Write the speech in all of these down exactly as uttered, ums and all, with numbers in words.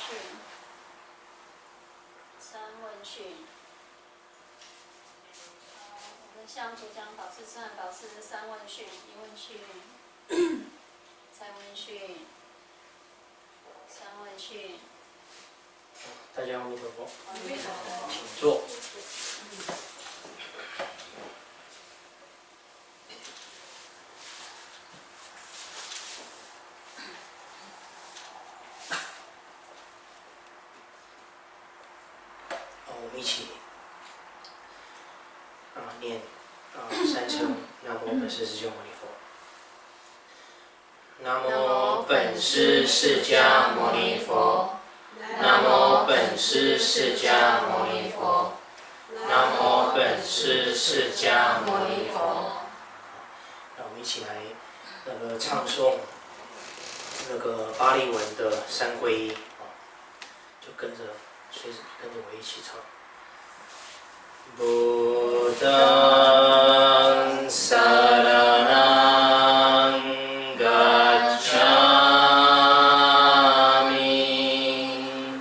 训，三问训。好，我们向主讲导师、自然导师三问训、一问训、三问训、三问训。 大家阿弥陀佛， 阿弥陀佛， 请坐。我们一起啊念啊三称南无本师释迦牟尼佛。南无本师释迦牟尼佛。南无本师释迦牟尼佛。南无本师释迦牟尼佛。让我们一起来那个唱诵那个巴利文的三皈依啊，就跟着随着跟着我一起唱。Buddhang saranang gacchami,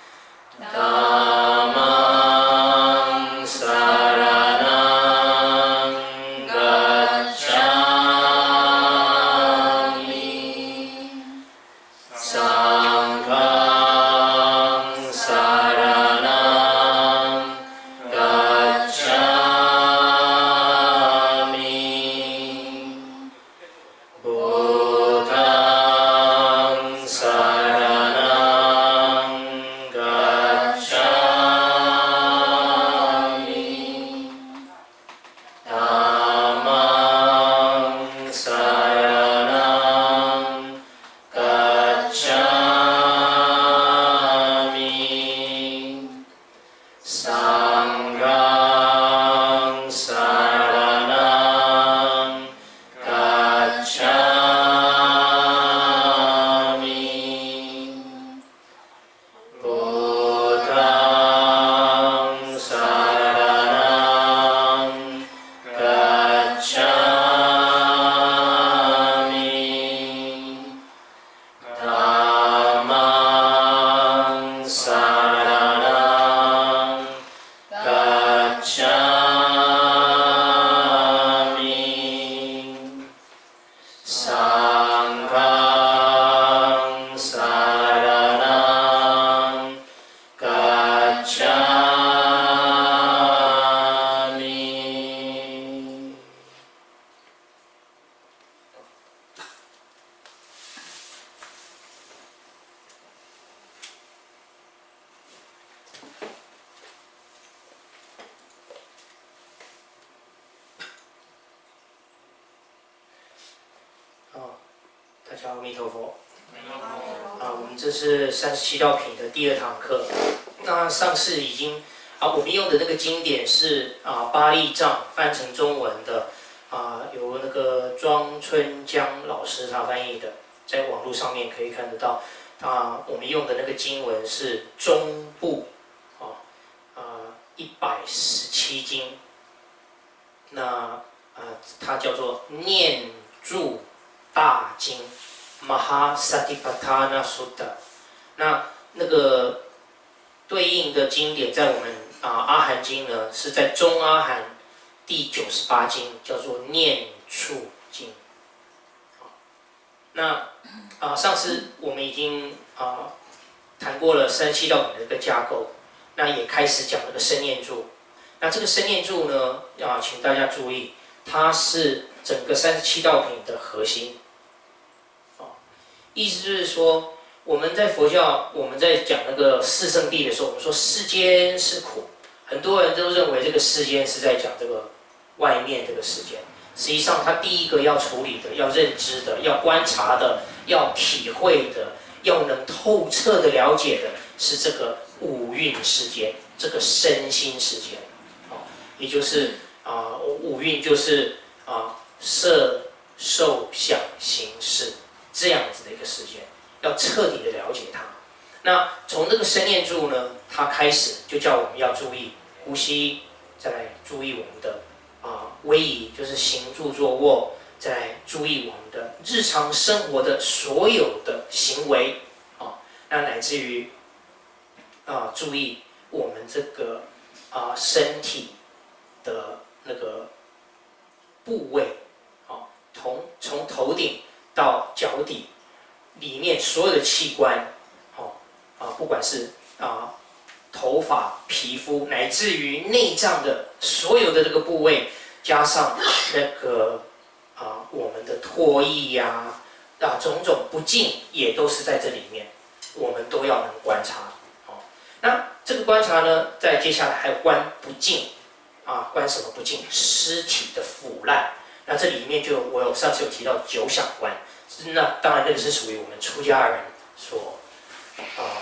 Dhammang saranang gacchami, Sanghang saranang gacchami, Buddhang saranang gacchami, Dhammang saranang gacchami, Sanghang saranang gacchami, Buddhang saranang gacchami, Dhammang saranang gacchami, Sanghang saranang gacchami。哦，大家阿弥陀佛。啊，我们这是三十七道品的第二堂课。那上次已经啊，我们用的那个经典是啊巴利藏翻成中文的啊，由那个庄春江老师他翻译的，在网络上面可以看得到。啊，我们用的那个经文是中部啊啊一百十七经。那啊，它叫做念住大经。Maha Satipatthana Sutta， 那那个对应的经典在我们啊阿含经呢，是在中阿含第九十八经，叫做念处经。那啊上次我们已经啊谈过了三十七道品的一个架构，那也开始讲了个生念住。那这个生念住呢，啊请大家注意，它是整个三十七道品的核心。意思就是说，我们在佛教，我们在讲那个四圣谛的时候，我们说世间是苦，很多人都认为这个世间是在讲这个外面这个世间。实际上，他第一个要处理的、要认知的、要观察的、要体会的、要能透彻的了解的，是这个五蕴世间，这个身心世间。啊，也就是啊、呃，五蕴就是啊、呃，色、受、想、行、识。这样子的一个世界，要彻底的了解它。那从这个生念住呢，它开始就叫我们要注意呼吸，再来注意我们的啊威仪，就是行住坐卧，再来注意我们的日常生活的所有的行为啊，那乃至于啊注意我们这个啊身体的那个部位，啊，从从头顶到脚底里面所有的器官，哦啊，不管是啊头发、皮肤，乃至于内脏的所有的这个部位，加上那个啊我们的唾液呀啊种种不净，也都是在这里面，我们都要能观察。哦，那这个观察呢，在接下来还有观不净。啊，观什么不净？尸体的腐烂。那这里面就我有上次有提到九想观，那当然那个是属于我们出家人所啊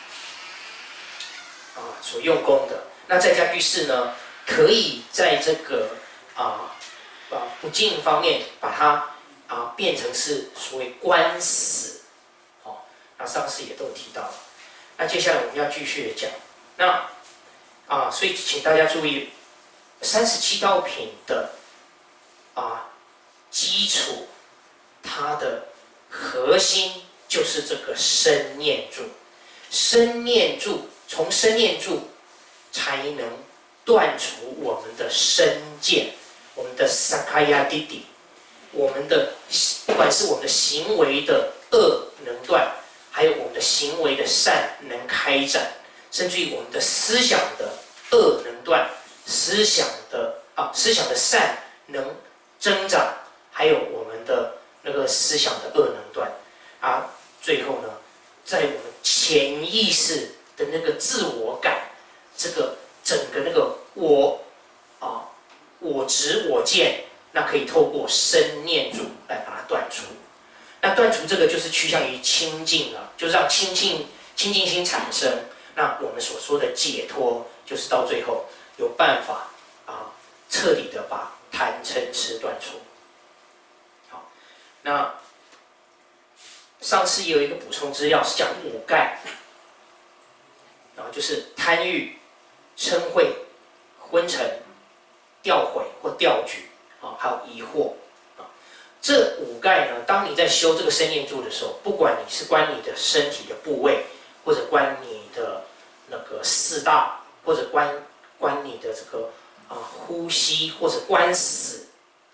啊所用功的。那在家居士呢，可以在这个啊啊不净方面把它啊变成是所谓观死。哦，那上次也都有提到了。那接下来我们要继续的讲。那啊，所以请大家注意。三十七道品的啊基础，它的核心就是这个身念住。身念住，从身念住才能断除我们的身见，我们的萨卡亚弟弟，我们的不管是我们的行为的恶能断，还有我们的行为的善能开展，甚至于我们的思想的恶能断。思想的啊，思想的善能增长，还有我们的那个思想的恶能断啊。最后呢，在我们潜意识的那个自我感，这个整个那个我啊，我执我见，那可以透过身念住来把它断除。那断除这个就是趋向于清净了，就是让清净清净心产生。那我们所说的解脱，就是到最后。有办法啊，彻底的把贪嗔痴断除。好，那上次也有一个补充资料是讲五盖，啊，就是贪欲、嗔恚、昏沉、掉悔或掉举啊，还有疑惑啊。这五盖呢，当你在修这个身念住的时候，不管你是观你的身体的部位，或者观你的那个四大，或者观。观你的这个啊呼吸，或者观死，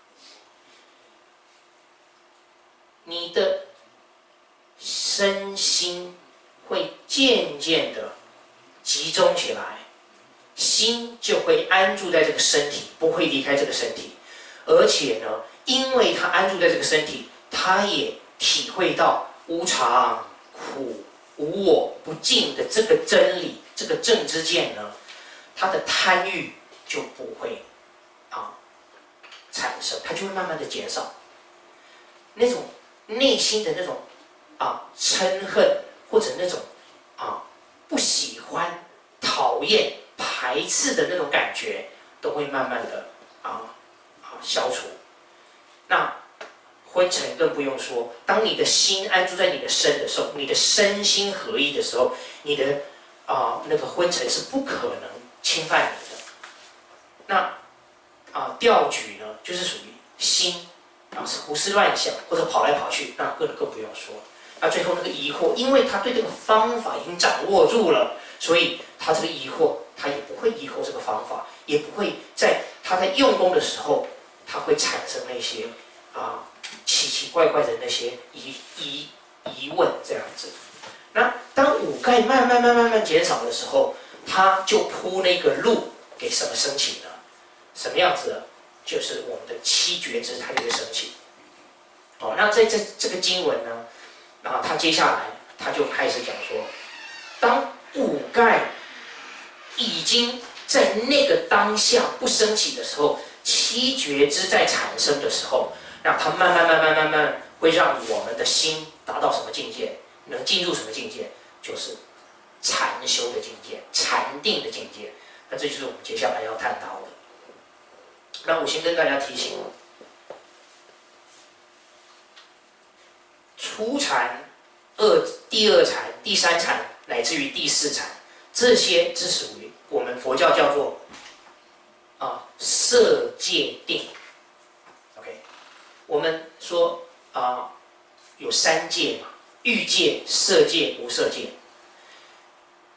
你的身心会渐渐的集中起来，心就会安住在这个身体，不会离开这个身体。而且呢，因为它安住在这个身体，它也体会到无常、苦、无我、不净的这个真理，这个正知见呢。他的贪欲就不会啊产生，它就会慢慢的减少。那种内心的那种啊嗔恨或者那种啊不喜欢、讨厌、排斥的那种感觉，都会慢慢的啊啊消除。那昏沉更不用说，当你的心安住在你的身的时候，你的身心合一的时候，你的啊那个昏沉是不可能侵犯你的。那啊掉举呢，就是属于心啊是胡思乱想或者跑来跑去，那更更不用说。那最后那个疑惑，因为他对这个方法已经掌握住了，所以他这个疑惑，他也不会疑惑这个方法，也不会在他在用功的时候，他会产生那些啊奇奇怪怪的那些疑疑疑问这样子。那当五盖慢慢慢慢慢减少的时候，他就铺那个路给什么升起呢？什么样子的？就是我们的七觉支，它就会升起。哦，那在这这个经文呢，啊，他接下来他就开始讲说，当五盖已经在那个当下不升起的时候，七觉支在产生的时候，那它慢慢慢慢慢慢会让我们的心达到什么境界？能进入什么境界？就是禅修的境界，禅定的境界。那这就是我们接下来要探讨的。那我先跟大家提醒，初禅、二第二禅、第三禅，乃至于第四禅，这些是属于我们佛教叫做啊色界定。OK， 我们说啊有三界嘛，欲界、色界、无色界。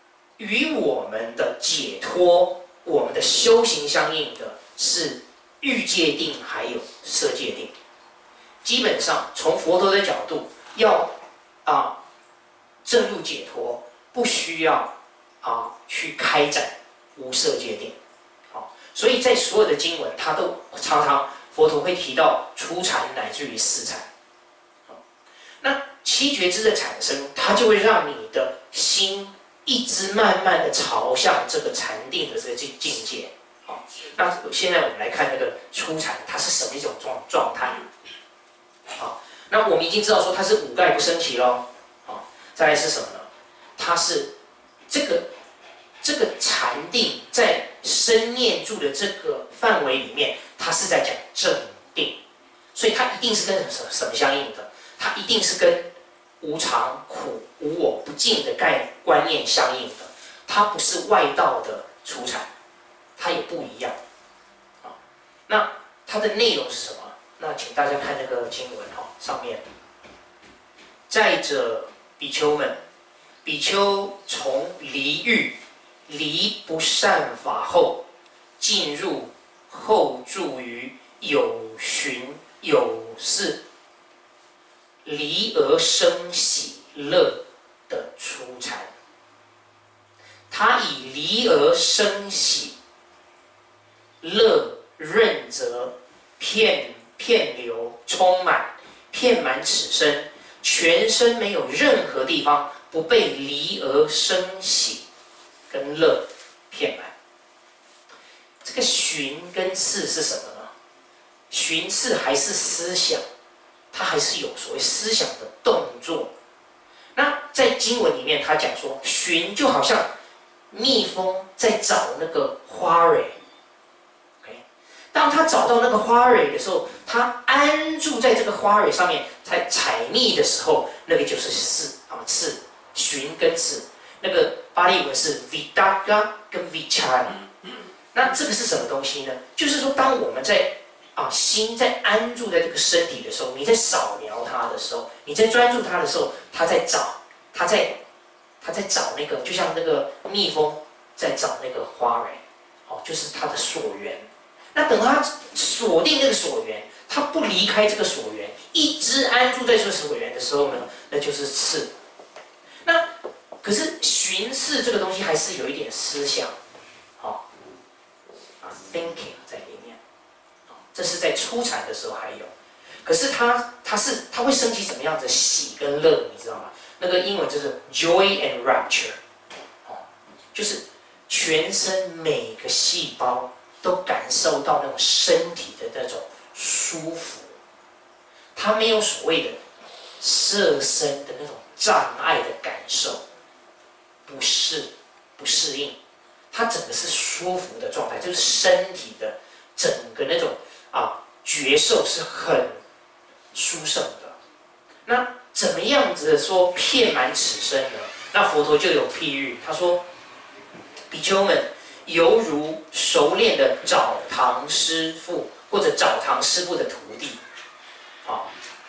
与我们的解脱、我们的修行相应的是欲界定还有色界定。基本上从佛陀的角度，要啊证入解脱，不需要啊去开展无色界定。好，所以在所有的经文，它都常常佛陀会提到初禅乃至于四禅。那七觉支的产生，它就会让你的心一直慢慢的朝向这个禅定的这个境境界。好，那现在我们来看那个初禅，它是什么一种状状态？好，那我们已经知道说它是五盖不升起咯。好，再来是什么呢？它是这个这个禅定在身念住的这个范围里面，它是在讲正定，所以它一定是跟什么什么相应的？它一定是跟无常、苦、无我、不净的概观念相应的，它不是外道的初禅，它也不一样。啊，那它的内容是什么？那请大家看那个经文哈，上面，再者比丘们，比丘从离欲、离不善法后，进入后住于有寻有事。离而生喜乐的初禅，他以离而生喜乐润泽遍遍流充满遍满此身，全身没有任何地方不被离而生喜跟乐遍满。这个寻跟次是什么呢？寻次还是思想，它还是有所谓思想的动作。那在经文里面，他讲说，寻就好像蜜蜂在找那个花蕊。Okay? 当他找到那个花蕊的时候，他安住在这个花蕊上面，在采蜜的时候，那个就是次啊次，寻跟次。那个巴利文是 vidaga 跟 vichara。那这个是什么东西呢？就是说，当我们在啊，心在安住在这个身体的时候，你在扫描它的时候，你在专注它的时候，它在找，它在，它在找那个，就像那个蜜蜂在找那个花蕊，哦，就是它的所缘。那等它锁定那个所缘，它不离开这个所缘，一直安住在这个所缘的时候呢，那就是次。那可是寻次这个东西还是有一点思想，好、哦，啊 ，thinking 在里面。这是在初禅的时候还有，可是它它是它会升起什么样子的喜跟乐，你知道吗？那个英文就是 joy and rapture， 哦，就是全身每个细胞都感受到那种身体的那种舒服，它没有所谓的色身的那种障碍的感受，不适不适应，它整个是舒服的状态，就是身体的整个那种。啊，觉受是很殊胜的。那怎么样子的说遍满此身呢？那佛陀就有譬喻，他说：比丘们犹如熟练的澡堂师傅，或者澡堂师傅的徒弟，啊，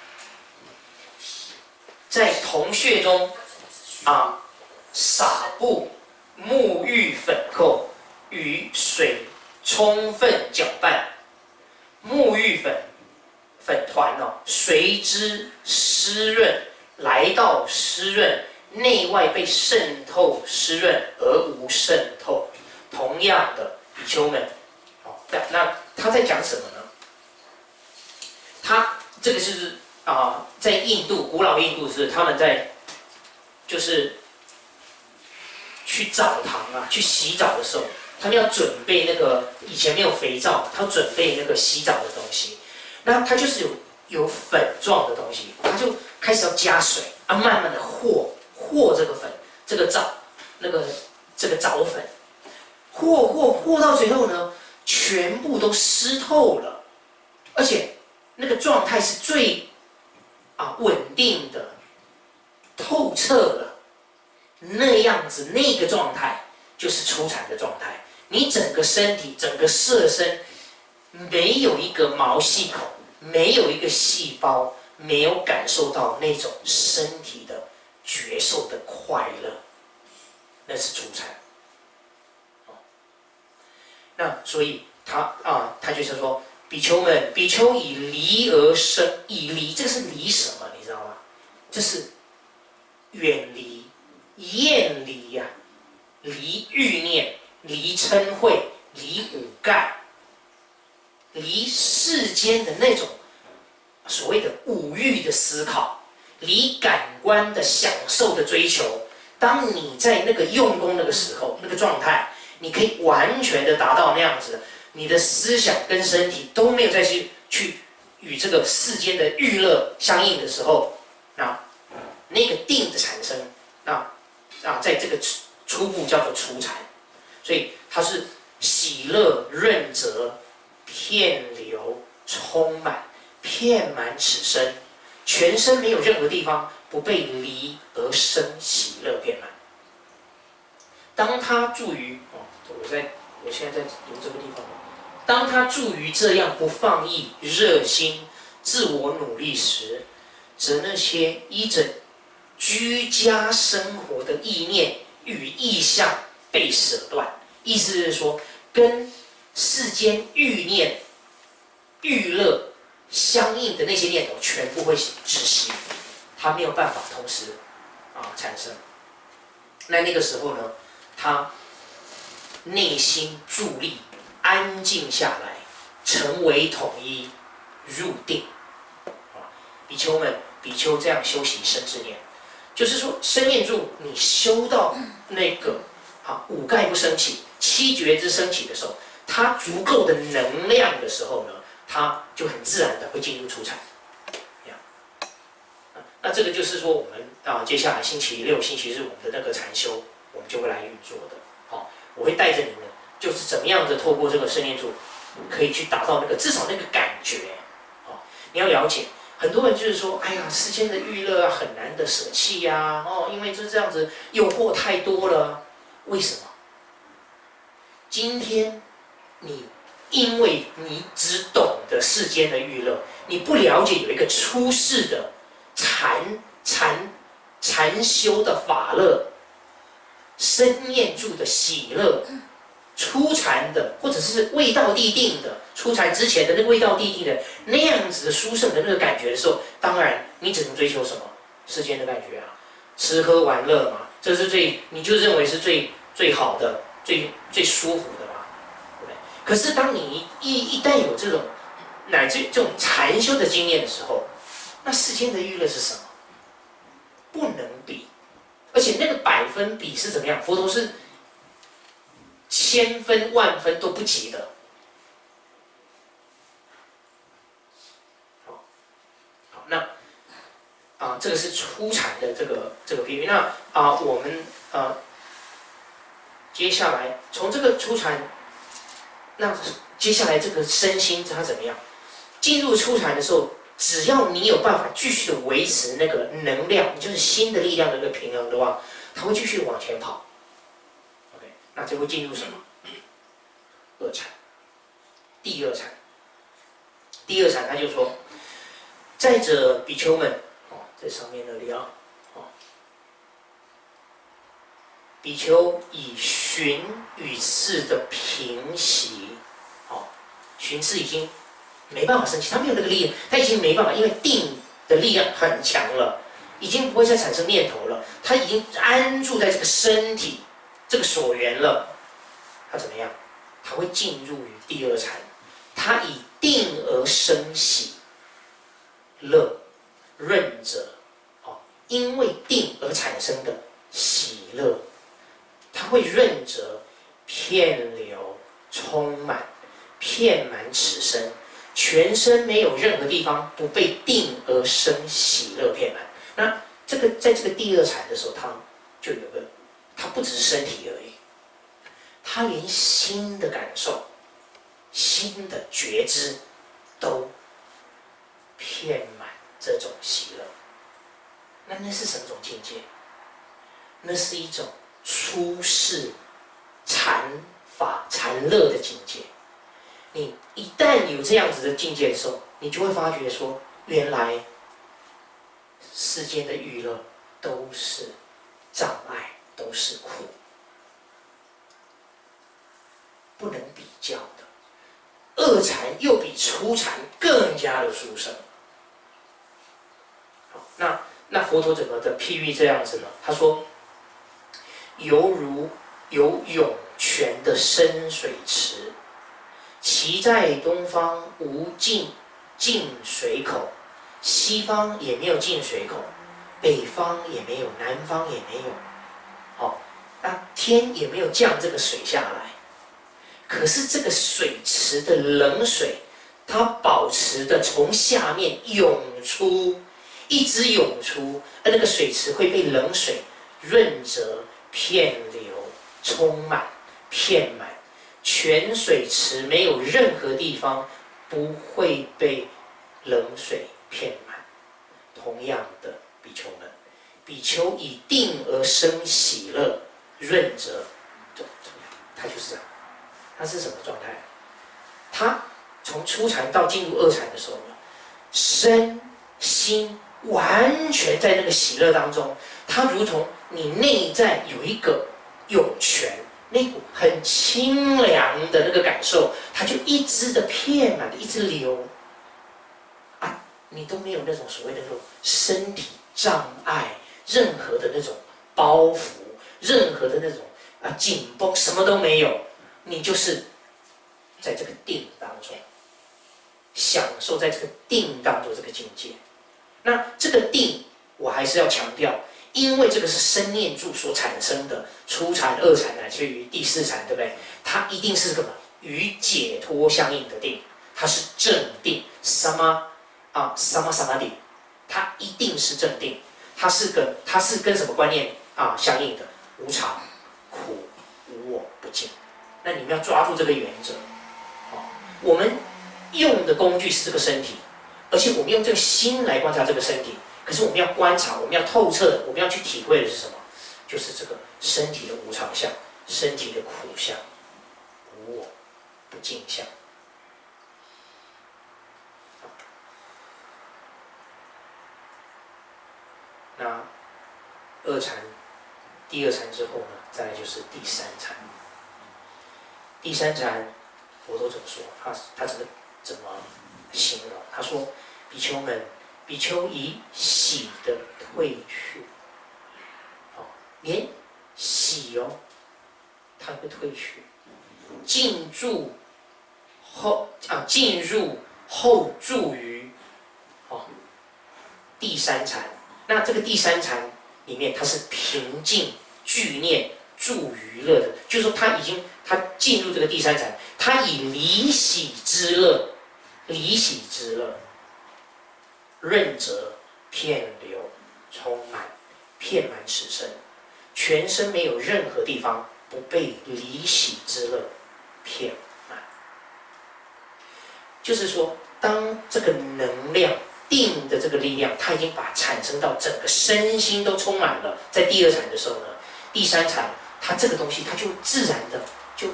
在铜穴中啊撒布沐浴粉后，与水充分搅拌。沐浴粉粉团哦，随之湿润，来到湿润，内外被渗透湿润而无渗透。同样的，比丘们，哦，那他在讲什么呢？他这个就是啊、呃，在印度古老印度是他们在就是去澡堂啊，去洗澡的时候。他们要准备那个以前没有肥皂，他要准备那个洗澡的东西，那他就是有有粉状的东西，他就开始要加水啊，慢慢的和和这个粉，这个皂，那个这个澡粉，和和和到最后呢，全部都湿透了，而且那个状态是最啊稳定的、透彻的那样子，那个状态就是初禅的状态。你整个身体、整个色身，没有一个毛细孔，没有一个细胞，没有感受到那种身体的觉受的快乐，那是初禅。 那所以他啊，他就是说，比丘们，比丘以离而生，以离，这个是离什么？你知道吗？这是远离、厌离呀、啊，离欲念、离嗔恚、离五盖、离世间的那种所谓的五欲的思考，离感官的享受的追求。当你在那个用功那个时候，那个状态，你可以完全的达到那样子，你的思想跟身体都没有再去去与这个世间的娱乐相应的时候，那那个定的产生，那啊，在这个初步叫做初禅，所以它是喜乐润泽，遍流充满，遍满此身，全身没有任何地方不被离而生喜乐遍满。当他住于哦，我在我现在在读这个地方，当他住于这样不放逸、热心、自我努力时，则那些依着居家生活的意念与意象被舍断。意思是说，跟世间欲念、欲乐相应的那些念头全部会窒息，他没有办法同时啊产生。那那个时候呢，他内心伫立，安静下来，成为统一，入定。啊，比丘们，比丘这样修习生智念，就是说生念住，你修到那个啊五盖不升起，七觉之升起的时候，它足够的能量的时候呢，它就很自然的会进入初禅。那这个就是说，我们啊，接下来星期六、星期日我们的那个禅修，我们就会来运作的。好，我会带着你们，就是怎么样的透过这个生念住，可以去达到那个至少那个感觉。好，你要了解，很多人就是说，哎呀，世间的娱乐啊，很难的舍弃呀，哦，因为就这样子诱惑太多了。为什么？今天你因为你只懂得世间的娱乐，你不了解有一个出世的。禅禅禅修的法乐，生念住的喜乐，初禅的或者是未到地定的，初禅之前的那个未到地定的那样子的殊胜的那个感觉的时候，当然你只能追求什么世间的感觉啊，吃喝玩乐嘛，这是最你就认为是最最好的、最最舒服的嘛，对不对？可是当你一一旦有这种乃至这种禅修的经验的时候，那世间的娱乐是什么？不能比，而且那个百分比是怎么样？佛陀是千分万分都不及的。好，好，那啊，这个是初禅的这个这个比喻。那啊，我们啊，接下来从这个初禅，那接下来这个身心它怎么样？进入初禅的时候。只要你有办法继续的维持那个能量，就是心的力量的一个平衡的话，它会继续往前跑。OK， 那就会进入什么？二禅，第二禅。第二禅，他就说：再者，比丘们，哦，在上面那里啊，哦，比丘以寻与次的平息，哦，寻次已经。没办法升起，他没有那个力量，他已经没办法，因为定的力量很强了，已经不会再产生念头了，他已经安住在这个身体这个所缘了，他怎么样？他会进入于第二禅，他以定而生喜乐润者，哦，因为定而产生的喜乐，他会润者遍流充满，遍满此身。全身没有任何地方不被定而生喜乐遍满。那这个在这个第二禅的时候，他就有个，他不只是身体而已，他连心的感受、心的觉知都遍满这种喜乐。那那是什么种境界？那是一种出世禅法禅乐的境界。你一旦有这样子的境界的时候，你就会发觉说，原来世间的娱乐都是障碍，都是苦。 不能比较的。二禅又比初禅更加的殊胜。好，那那佛陀怎么的譬喻这样子呢？他说，犹如有涌泉的深水池，其在东方无尽进水口，西方也没有进水口，北方也没有，南方也没有。好，那天也没有降这个水下来。可是这个水池的冷水，它保持的从下面涌出，一直涌出，而那个水池会被冷水润泽、遍流、充满、遍满，全水池没有任何地方不会被冷水遍满。同样的，比丘们，比丘以定而生喜乐，润泽，它就是这样。它是什么状态？它从初禅到进入二禅的时候呢，身心完全在那个喜乐当中，它如同你内在有一个涌泉，那股很清凉的那个感受，它就一直的遍满的一直流啊，你都没有那种所谓的那种身体障碍，任何的那种包袱，任何的那种啊紧绷，什么都没有。你就是在这个定当中，享受在这个定当中这个境界。那这个定，我还是要强调，因为这个是身念住所产生的，初禅、二禅乃至于第四禅，对不对？它一定是什么？与解脱相应的定，它是正定，什么啊？什么什么定？它一定是正定，它是跟它是跟什么观念啊相应的？无常、苦、无我、不净。那你们要抓住这个原则。好，我们用的工具是这个身体，而且我们用这个心来观察这个身体。可是我们要观察，我们要透彻的，我们要去体会的是什么？就是这个身体的无常相，身体的苦相，无我、不净相。那二禅，第二禅之后呢，再来就是第三禅。第三禅，佛陀怎么说？他他怎么怎么形容？他说：“比丘们，比丘以喜的退去，哦，连喜哦，它会退去，进驻后啊，进入后住于哦第三禅。那这个第三禅里面，它是平静具念住于乐的，就是说他已经。”他进入这个第三禅，他以离喜之乐，离喜之乐，润泽、遍流、充满、遍满此身，全身没有任何地方不被离喜之乐遍满。就是说，当这个能量定的这个力量，它已经把产生到整个身心都充满了，在第二禅的时候呢，第三禅它这个东西，它就自然的。就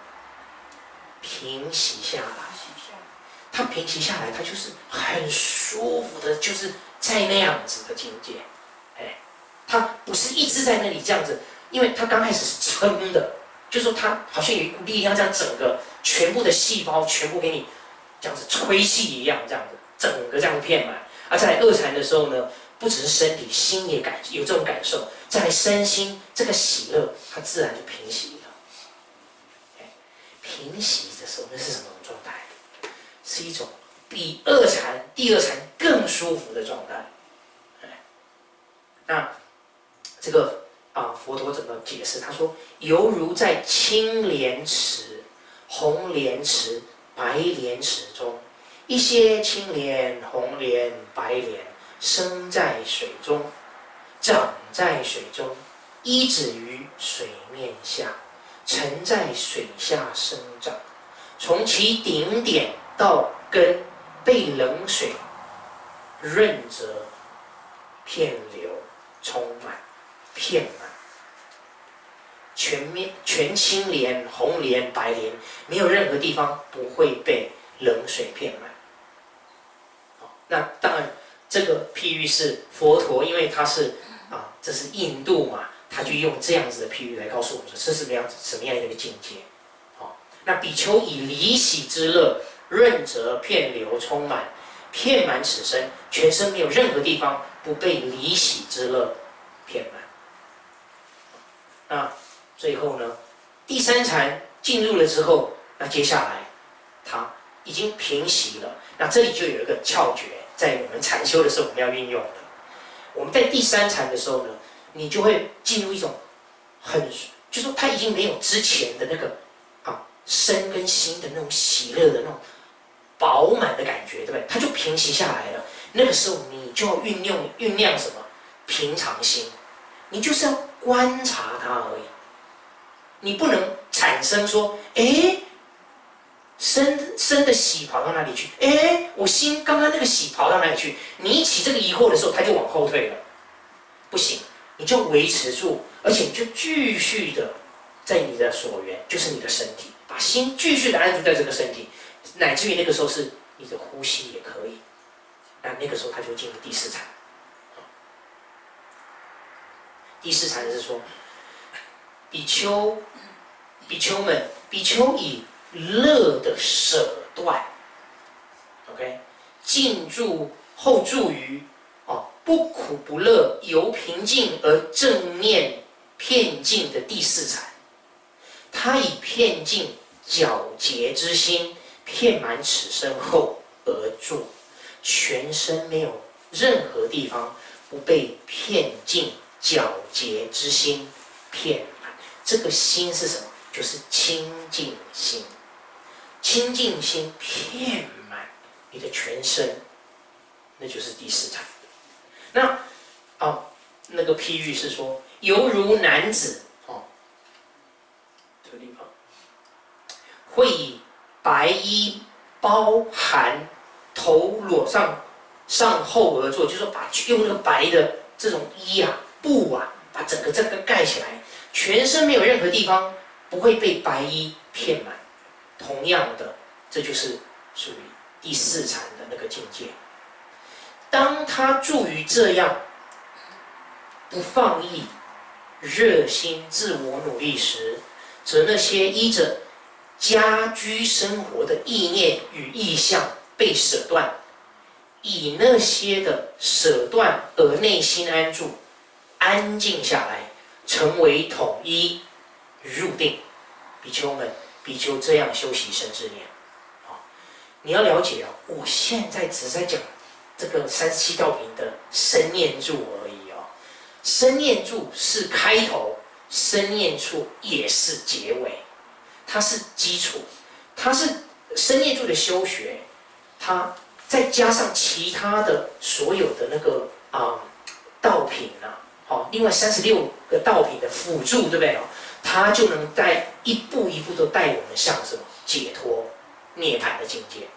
平息下来，它平息下来，它就是很舒服的，就是在那样子的境界，哎，它不是一直在那里这样子，因为它刚开始是撑的，就是说它好像有一股力量，这样整个全部的细胞全部给你这样子吹气一样，这样子整个这样遍满。而在二禅的时候呢，不只是身体，心也感有这种感受，在身心这个喜乐，它自然就平息。平息的时候，那是什么状态？是一种比二禅、第二禅更舒服的状态。那这个啊，佛陀怎么解释？他说：犹如在青莲池、红莲池、白莲池中，一些青莲、红莲、白莲生在水中，长在水中，依止于水面下。沉在水下生长，从其顶点到根被冷水润泽、遍流、充满、遍满，全面全青莲、红莲、白莲，没有任何地方不会被冷水遍满。那当然，这个譬喻是佛陀，因为他是啊，这是印度嘛。他就用这样子的譬喻来告诉我们说，这是什么样子、什么样的一个境界？好， 那比丘以离喜之乐，润泽遍流充满，遍满此身，全身没有任何地方不被离喜之乐遍满。那最后呢，第三禅进入了之后，那接下来他已经平息了。那这里就有一个窍诀，在我们禅修的时候我们要运用的。我们在第三禅的时候呢，你就会进入一种很，就说他已经没有之前的那个啊身跟心的那种喜乐的那种饱满的感觉，对不对？它就平息下来了。那个时候你就要运用酝酿什么平常心，你就是要观察它而已。你不能产生说，哎，身身的喜跑到哪里去？哎，我心刚刚那个喜跑到哪里去？你一起这个疑惑的时候，它就往后退了。不行，你就维持住，而且你就继续的在你的所缘，就是你的身体，把心继续的安住在这个身体，乃至于那个时候是你的呼吸也可以。那那个时候他就进入第四禅。第四禅是说，比丘、比丘们，比丘以乐的舍断 ，OK， 进驻后住于哦不苦不乐，由平静而正念遍净的第四禅。他以遍净皎洁之心，遍满此身后而住，全身没有任何地方不被遍净皎洁之心遍满。这个心是什么？就是清净心。清净心遍满你的全身，那就是第四禅。那啊，那个譬喻是说，犹如男子哦，这个地方会以白衣包含头裸上上后而坐，就是说把用那个白的这种衣啊布啊，把整个这个盖起来，全身没有任何地方不会被白衣遍满。同样的，这就是属于第四禅的那个境界。当他住于这样不放逸、热心自我努力时，则那些依着家居生活的意念与意象被舍断，以那些的舍断而内心安住，安静下来，成为统一，入定。比丘们，比丘这样修习身之念，啊，你要了解啊，我现在只在讲这个三十七道品的身念住而已哦。身念住是开头，身念处也是结尾，它是基础，它是身念住的修学，它再加上其他的所有的那个啊、呃、道品啊，好，另外三十六个道品的辅助，对不对？它就能带一步一步都带我们向什么解脱、涅槃的境界。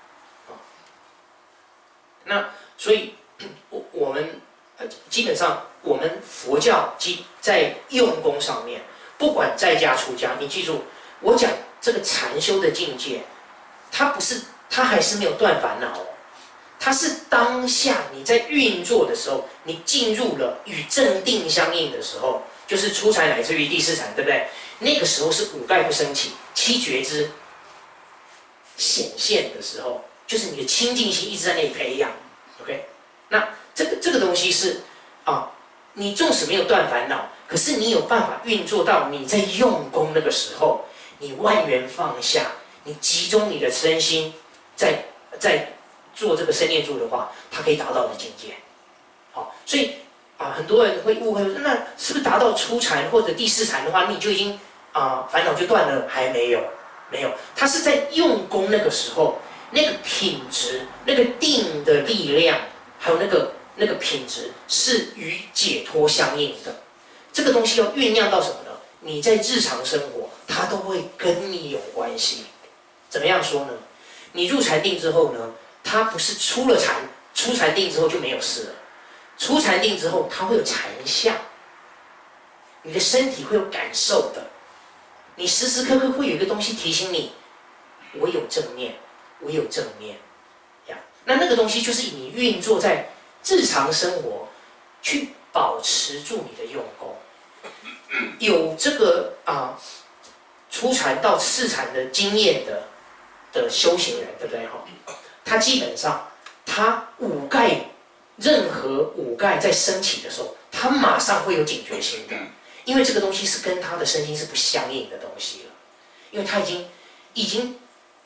那所以，我我们基本上我们佛教基在用功上面，不管在家出家，你记住，我讲这个禅修的境界，它不是，它还是没有断烦恼哦，它是当下你在运作的时候，你进入了与正定相应的时候。就是初禅乃至于第四禅，对不对？那个时候是五盖不升起，七觉支显现的时候，就是你的清净心一直在那里培养。OK， 那这个这个东西是啊，你纵使没有断烦恼，可是你有办法运作到你在用功那个时候，你万缘放下，你集中你的身心在在做这个身念住的话，它可以达到的境界。好，所以。啊，很多人会误会，那是不是达到初禅或者第四禅的话，你就已经啊烦恼就断了？还没有，没有，他是在用功那个时候，那个品质、那个定的力量，还有那个那个品质是与解脱相应的。这个东西要酝酿到什么呢？你在日常生活，它都会跟你有关系。怎么样说呢？你入禅定之后呢，它不是出了禅，出禅定之后就没有事了。出禅定之后，它会有禅相，你的身体会有感受的，你时时刻刻会有一个东西提醒你，我有正念，我有正念，呀，那那个东西就是你运作在日常生活，去保持住你的用功，有这个啊初禅到次禅的经验的的修行人，对不对哈？他基本上他五盖任何五盖在升起的时候，他马上会有警觉心的，因为这个东西是跟他的身心是不相应的东西了，因为他已经已经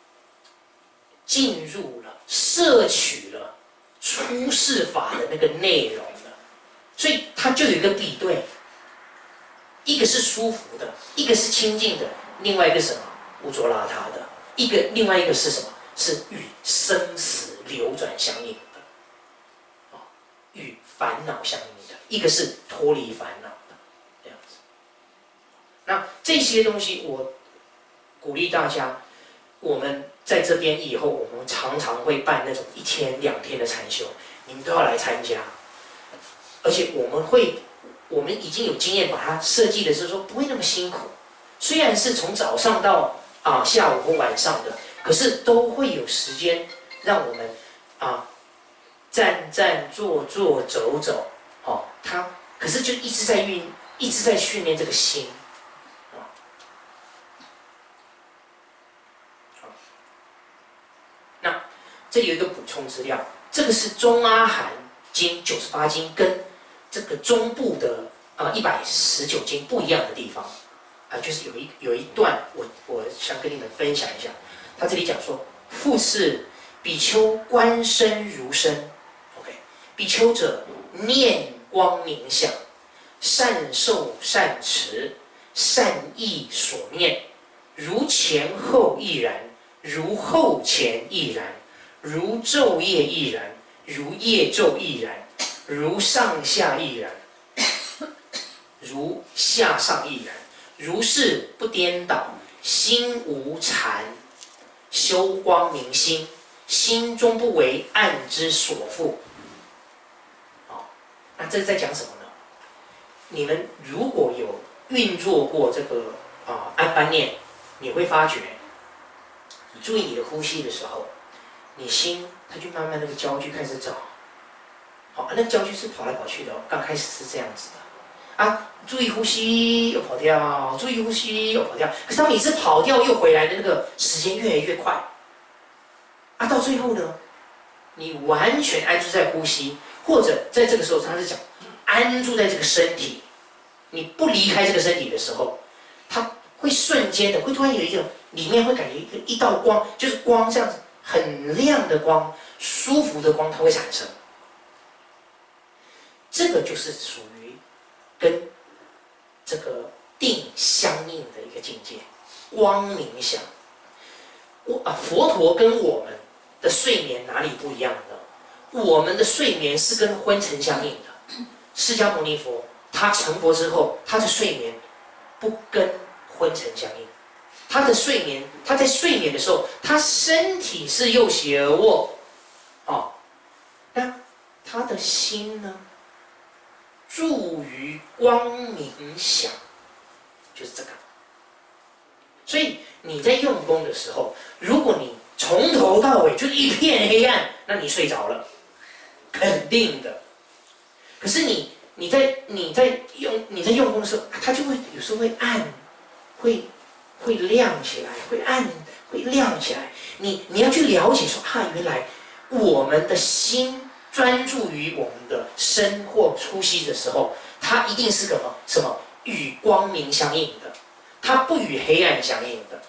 进入了摄取了出世法的那个内容了，所以他就有一个比对，一个是舒服的，一个是清净的，另外一个什么污浊邋遢的，一个另外一个是什么？是与生死流转相应的，啊，与烦恼相应的，一个是脱离烦恼的，这样子。那这些东西，我鼓励大家，我们在这边以后，我们常常会办那种一天、两天的禅修，你们都要来参加。而且我们会，我们已经有经验，把它设计的是说不会那么辛苦。虽然是从早上到啊下午或晚上的，可是都会有时间让我们啊站站坐坐走走，哦，它可是就一直在运，一直在训练这个心。这里有一个补充资料，这个是中阿含经九十八经跟这个中部的啊一百十九经不一样的地方啊，就是有一有一段我我想跟你们分享一下，他这里讲说，复次比丘观身如身 ，OK， 比丘者念光冥想，善受善持，善意所念，如前后亦然，如后前亦然。如昼夜亦然，如夜昼亦然，如上下亦然，如下上亦然，如是不颠倒，心无禅，修光明心，心中不为暗之所缚。好，那这是在讲什么呢？你们如果有运作过这个啊安般念，你会发觉，你注意你的呼吸的时候。你心，它就慢慢那个焦距开始找，好，那个焦距是跑来跑去的哦，刚开始是这样子的，啊，注意呼吸又跑掉，注意呼吸又跑掉，可是当每次跑掉又回来的那个时间越来越快，啊，到最后呢，你完全安住在呼吸，或者在这个时候他是讲安住在这个身体，你不离开这个身体的时候，它会瞬间的，会突然有一个里面会感觉一个一道光，就是光这样子。很亮的光，舒服的光，它会产生。这个就是属于跟这个定相应的一个境界，光明想。我啊，佛陀跟我们的睡眠哪里不一样呢？我们的睡眠是跟昏沉相应的。释迦牟尼佛他成佛之后，他的睡眠不跟昏沉相应。他的睡眠，他在睡眠的时候，他身体是右斜而卧，哦，那他的心呢，住于光明想，就是这个。所以你在用功的时候，如果你从头到尾就是一片黑暗，那你睡着了，肯定的。可是你你在你在用你在用功的时候，它就会有时候会暗，会。会亮起来，会暗，会亮起来。你你要去了解说啊，原来我们的心专注于我们的身或呼吸的时候，它一定是个什么什么与光明相应的，它不与黑暗相应的。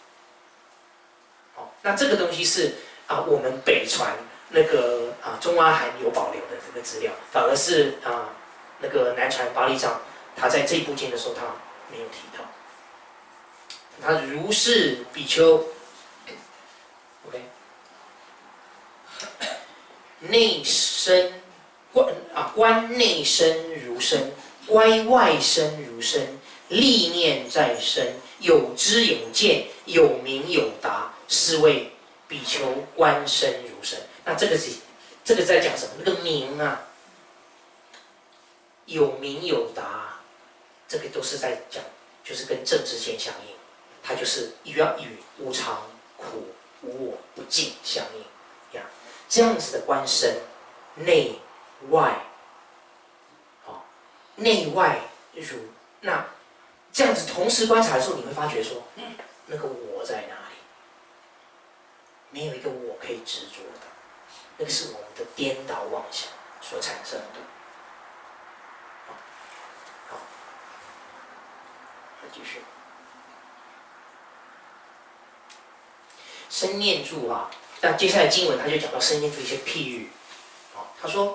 好，那这个东西是啊，我们北传那个啊中阿含有保留的这个资料，反而是啊那个南传巴利藏，他在这一部经的时候他没有提到。他如是比丘 ，OK， 内身观啊观内身如身，观外身如身，历念在身，有知有见，有明有达，是谓比丘观身如身。那这个是这个在讲什么？那个明啊，有明有达，这个都是在讲，就是跟正知见相应。它就是要与无常、苦、无我、不净相应呀，这样子的观身，内外，好，内外如那这样子同时观察的时候，你会发觉说，那个我在哪里？没有一个我可以执着的，那个是我们的颠倒妄想所产生的。好，好，来继续。生念住啊，那接下来经文他就讲到生念住一些譬喻。好，他说，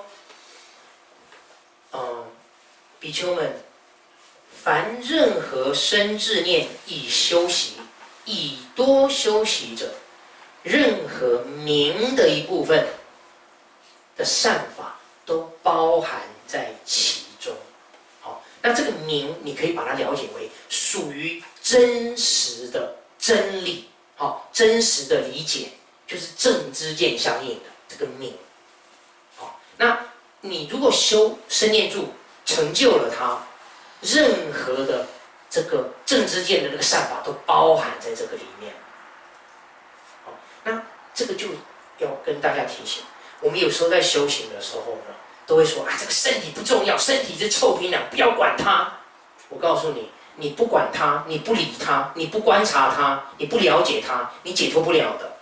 嗯，比丘们。凡任何生智念以修习，以多修习者，任何明的一部分的善法都包含在其中。好，那这个明，你可以把它了解为属于真实的真理，好，真实的理解，就是正知见相应的这个明。好，那你如果修生念住，成就了它。任何的这个正知见的那个善法都包含在这个里面。好，那这个就要跟大家提醒，我们有时候在修行的时候呢，都会说啊，这个身体不重要，身体是臭皮囊，不要管它。我告诉你，你不管它，你不理它，你不观察它，你不了解它，你解脱不了的。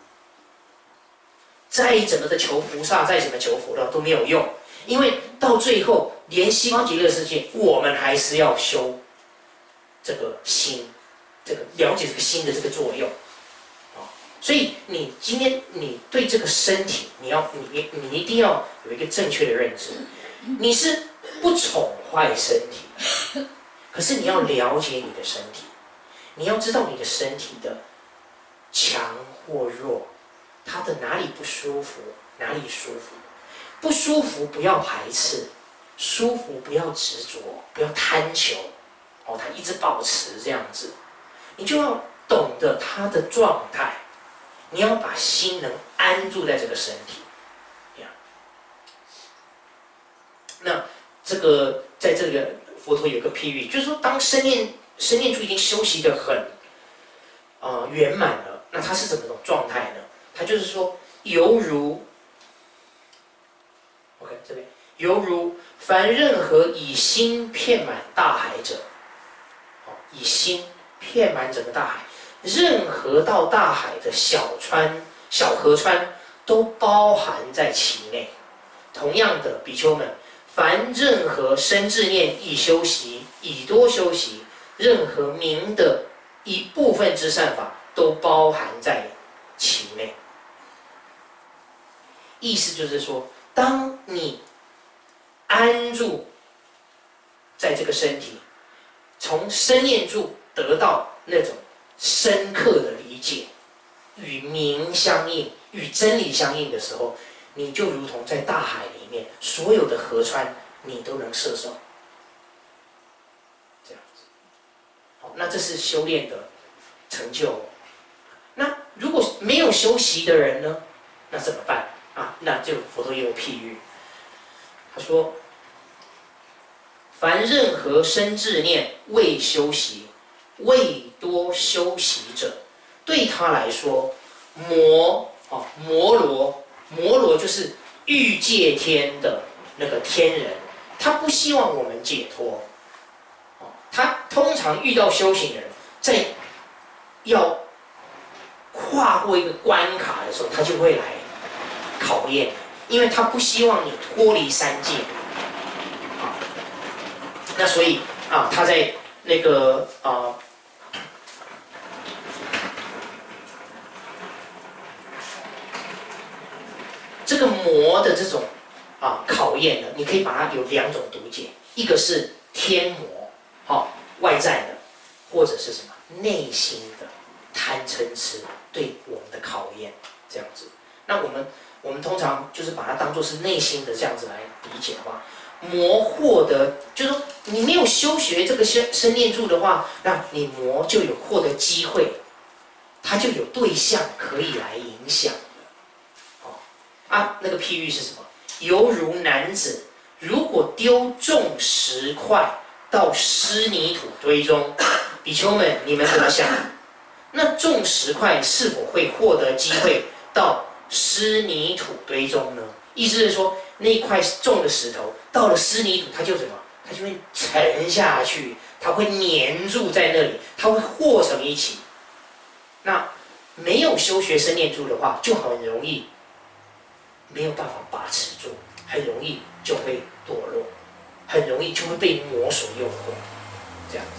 再怎么的求菩萨，再怎么求佛道都没有用，因为到最后。连西方极乐世界，我们还是要修这个心，这个了解这个心的这个作用，啊，所以你今天你对这个身体，你要你你一定要有一个正确的认知，你是不宠坏身体，可是你要了解你的身体，你要知道你的身体的强或弱，它的哪里不舒服，哪里舒服，不舒服不要排斥。舒服不要执着，不要贪求，哦，它一直保持这样子，你就要懂得它的状态，你要把心能安住在这个身体，这样。那这个在这个佛陀有个譬喻，就是说，当生念生念住已经修习得很啊、呃、圆满了，那它是怎么种状态呢？它就是说，犹如 ，OK 这边。犹如凡任何以心遍满大海者，以心遍满整个大海，任何到大海的小川、小河川都包含在其内。同样的，比丘们，凡任何生智念以修习，以多修习，任何明的一部分之善法，都包含在其内。意思就是说，当你安住在这个身体，从生念住得到那种深刻的理解，与明相应，与真理相应的时候，你就如同在大海里面，所有的河川你都能摄受。这样子，好，那这是修炼的成就。那如果没有修习的人呢？那怎么办啊？那就佛陀也有譬喻，他说。凡任何生智念未修习、未多修习者，对他来说，摩啊摩罗，摩罗就是欲界天的那个天人，他不希望我们解脱。他通常遇到修行人，在要跨过一个关卡的时候，他就会来考验你，因为他不希望你脱离三界。那所以啊，他在那个啊，这个魔的这种啊考验呢，你可以把它有两种读解，一个是天魔，好、哦、外在的，或者是什么内心的贪嗔痴对我们的考验，这样子。那我们我们通常就是把它当作是内心的这样子来理解的话。魔获得，就是说你没有修学这个生生念住的话，那你魔就有获得机会，他就有对象可以来影响的。哦啊，那个譬喻是什么？犹如男子如果丢重石块到湿泥土堆中，比丘们，你们怎么想？那重石块是否会获得机会到湿泥土堆中呢？意思是说，那一块重的石头到了湿泥土，它就什么？它它就会沉下去，它会黏住在那里，它会和成一起。那没有修学生念住的话，就很容易没有办法把持住，很容易就会堕落，很容易就会被魔所诱惑，这样子。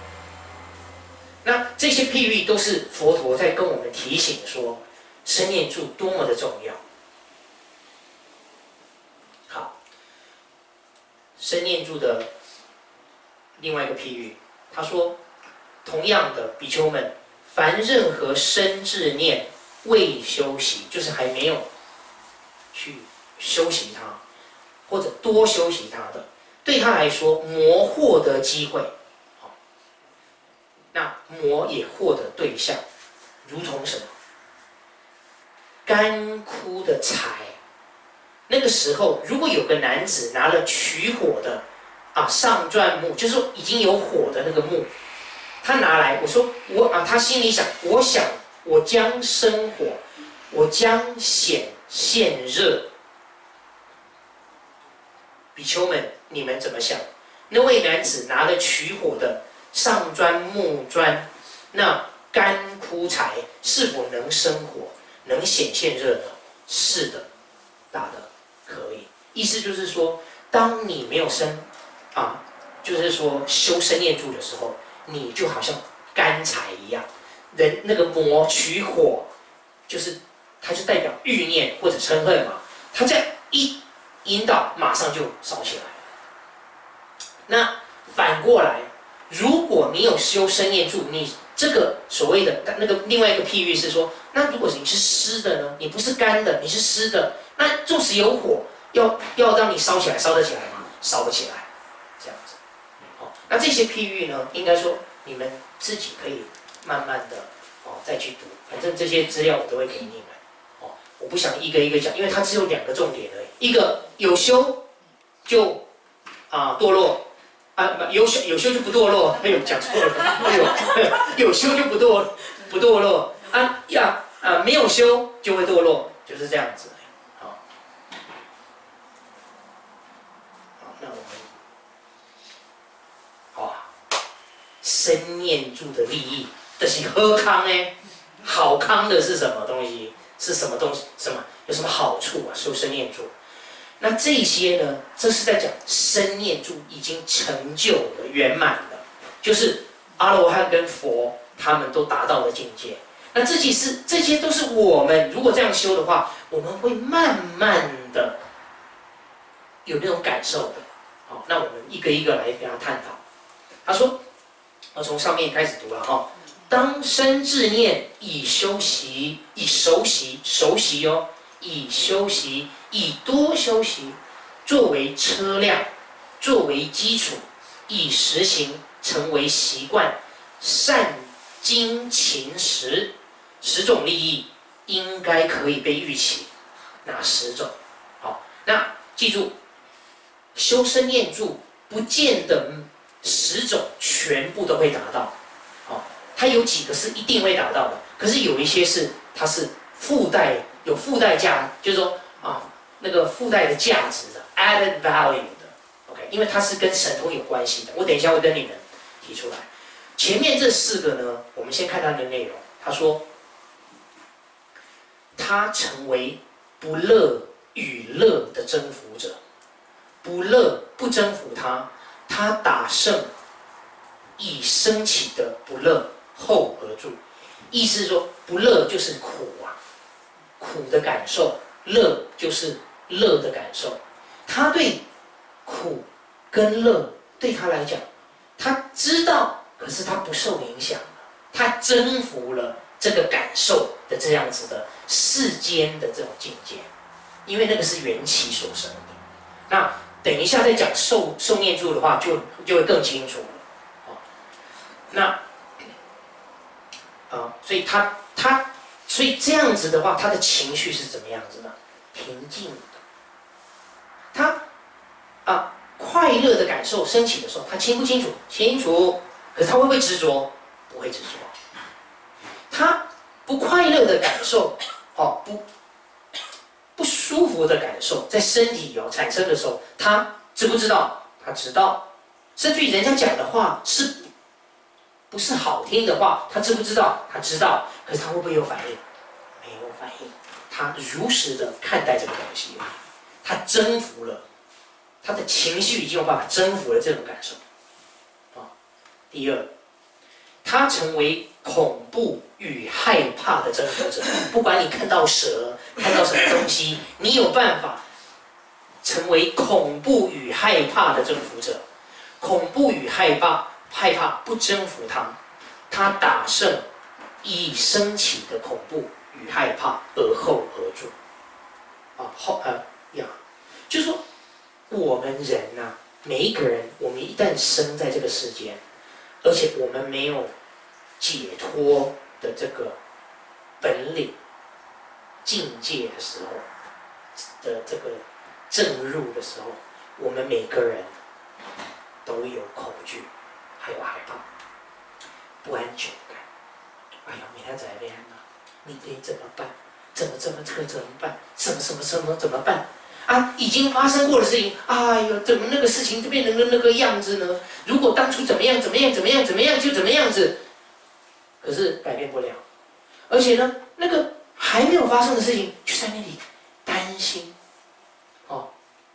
那这些譬喻都是佛陀在跟我们提醒说，生念住多么的重要。好，生念住的另外一个譬喻，他说，同样的比丘们，凡任何生智念未修习，就是还没有去修习它，或者多修习它的，对他来说，魔获得机会。那魔也获得对象，如同什么？干枯的柴。那个时候，如果有个男子拿了取火的啊上转木，就是说已经有火的那个木，他拿来，我说我啊，他心里想，我想我将生火，我将显现热。比丘们，你们怎么想？那位男子拿了取火的上砖木砖，那干枯柴是否能生火，能显现热呢？是的，大的可以。意思就是说，当你没有生啊，就是说修生念住的时候，你就好像干柴一样。人那个魔取火，就是它就代表欲念或者嗔恨嘛，它这样一引导，马上就烧起来。那反过来，如果你有修生念住，你这个所谓的那个另外一个譬喻是说，那如果你是湿的呢？你不是干的，你是湿的，那纵使有火，要要让你烧起来，烧得起来吗？烧不起来，这样子。好，那这些譬喻呢，应该说你们自己可以慢慢的哦再去读，反正这些资料我都会给你们。哦，我不想一个一个讲，因为它只有两个重点而已，一个有修就啊堕落。啊，有修有修就不堕落，哎呦，讲错了，哎呦，有修就不堕不堕落啊呀啊，没有修就会堕落，就是这样子。好，好，那我们，哇，生念住的利益，这是好康呢，好康的是什么东西？是什么东西？什么有什么好处啊？修生念住。那这些呢？这是在讲生念住已经成就了、圆满了，就是阿罗汉跟佛他们都达到了境界。那这些是这些都是我们如果这样修的话，我们会慢慢的有那种感受的。好，那我们一个一个来跟他探讨。他说，我从上面开始读了哈。当生智念以修习，以熟习，熟习哦，以修习。以多修习作为车辆，作为基础，以实行成为习惯，善精勤实，十种利益应该可以被预期。哪十种？好，那记住，修生念住不见得十种全部都会达到。好，它有几个是一定会达到的，可是有一些是它是附带有附带价，就是说啊。那个附带的价值的 added value 的 ，OK， 因为它是跟神通有关系的。我等一下会跟你们提出来。前面这四个呢，我们先看它的内容。他说，他成为不乐与乐的征服者，不乐不征服他，他打胜已升起的不乐后而住。意思是说，不乐就是苦啊，苦的感受；乐就是乐的感受。他对苦跟乐对他来讲，他知道，可是他不受影响了，他征服了这个感受的这样子的世间的这种境界，因为那个是缘起所生的。那等一下再讲受受念住的话，就就会更清楚了。哦、那啊，所以他他所以这样子的话，他的情绪是怎么样子的？平静的。他啊快乐的感受升起的时候，他清不清楚？清楚。可是他会不会执着？不会执着。他不快乐的感受，哦不不舒服的感受，在身体有产生的时候，他知不知道？他知道。 甚至于人家讲的话是不是好听的话，他知不知道？他知道，可是他会不会有反应？没有反应。他如实的看待这个东西，他征服了，他的情绪已经有办法征服了这种感受。啊，第二，他成为恐怖与害怕的征服者。不管你看到蛇，看到什么东西，你有办法成为恐怖与害怕的征服者。恐怖与害怕，害怕不征服他，他打胜已升起的恐怖与害怕，而后而住。啊，后呃呀，就是说，我们人呐、啊，每一个人，我们一旦生在这个世间，而且我们没有解脱的这个本领、境界的时候的这个正入的时候，我们每个人都有恐惧，还有害怕、不安全感。哎呀，明天怎么样啊？明天怎么办？怎么怎么这个怎么办？什么什么什么怎么办？啊，已经发生过的事情，哎呦，怎么那个事情就变成了那个样子呢？如果当初怎么样怎么样怎么样怎么样就怎么样子，可是改变不了。而且呢，那个还没有发生的事情，就在那里担心，哦，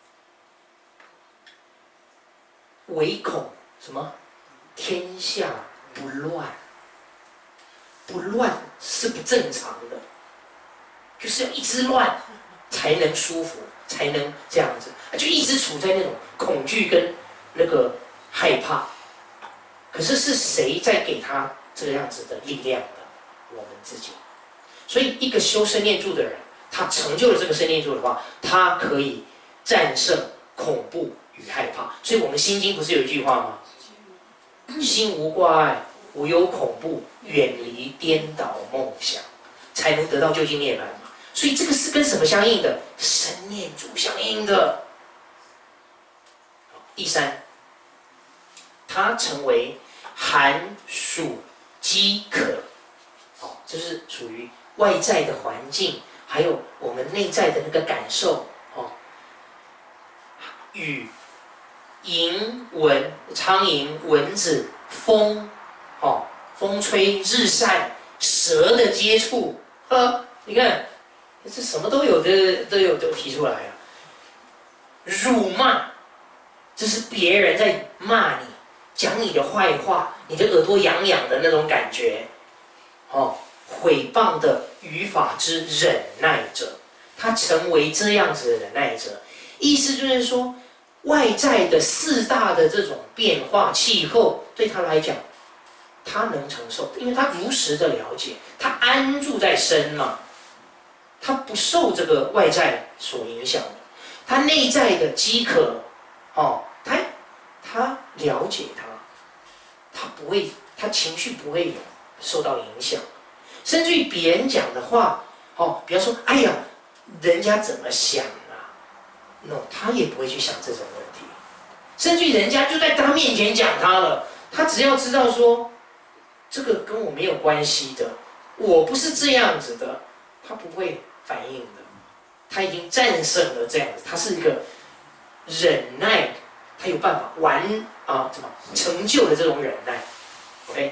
唯恐什么？天下不乱。不乱是不正常的，就是要一直乱才能舒服，才能这样子，就一直处在那种恐惧跟那个害怕。可是是谁在给他这个样子的力量的？我们自己。所以一个修身念住的人，他成就了这个身念住的话，他可以战胜恐怖与害怕。所以我们心经不是有一句话吗？心无挂碍，无有恐怖，远离颠倒梦想，才能得到究竟涅槃嘛。所以这个是跟什么相应的？身念住相应的。第三，它成为寒暑饥渴，哦，这是属于外在的环境，还有我们内在的那个感受，哦，雨、蝇、蚊、苍蝇、蚊子、风，哦。风吹日晒，蛇的接触，呵，你看，这什么都有的，都有都提出来啊。辱骂，这是别人在骂你，讲你的坏话，你的耳朵痒痒的那种感觉。哦，毁谤的语法之忍耐者，他成为这样子的忍耐者，意思就是说，外在的四大的这种变化气候，对他来讲。他能承受，因为他如实的了解，他安住在身嘛，他不受这个外在所影响的，他内在的饥渴，哦，他他了解他，他不会，他情绪不会有受到影响，甚至于别人讲的话，哦，比方说，哎呀，人家怎么想啊 ？no， 他也不会去想这种问题，甚至于人家就在他面前讲他了，他只要知道说。这个跟我没有关系的，我不是这样子的，他不会反应的，他已经战胜了这样子，他是一个忍耐，他有办法完啊，怎么成就了这种忍耐 ？OK，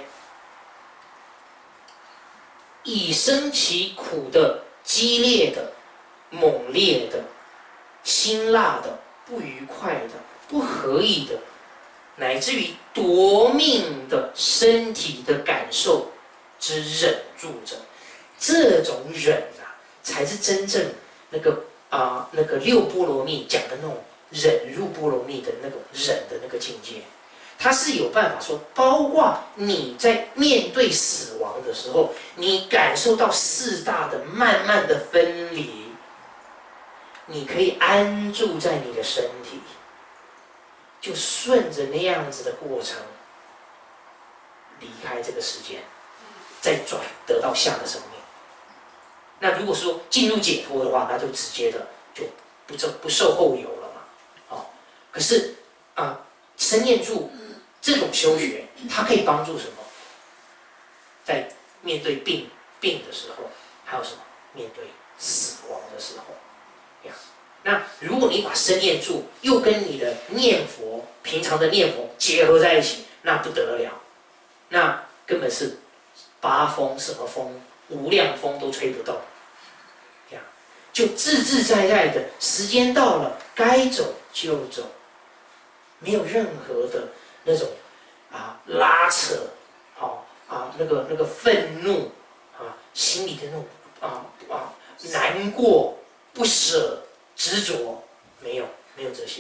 以生其苦的、激烈的、猛烈的、辛辣的、不愉快的、不合意的。乃至于夺命的身体的感受之忍住者，这种忍啊，才是真正那个啊、呃、那个六波罗蜜讲的那种忍入波罗蜜的那种忍的那个境界。它是有办法说，包括你在面对死亡的时候，你感受到四大的慢慢的分离，你可以安住在你的身体。就顺着那样子的过程离开这个世间，再转得到下的生命。那如果说进入解脱的话，那就直接的就不受不受后有了嘛。哦，可是啊，身念住这种修学，它可以帮助什么？在面对病病的时候，还有什么？面对死亡的时候，呀。那如果你把身念住，又跟你的念佛平常的念佛结合在一起，那不得了，那根本是八风什么风，无量风都吹不动。这样就自自在在的，时间到了该走就走，没有任何的那种啊拉扯，哦啊那个那个愤怒啊，心里的那种啊啊难过、不舍、执着，没有没有这些。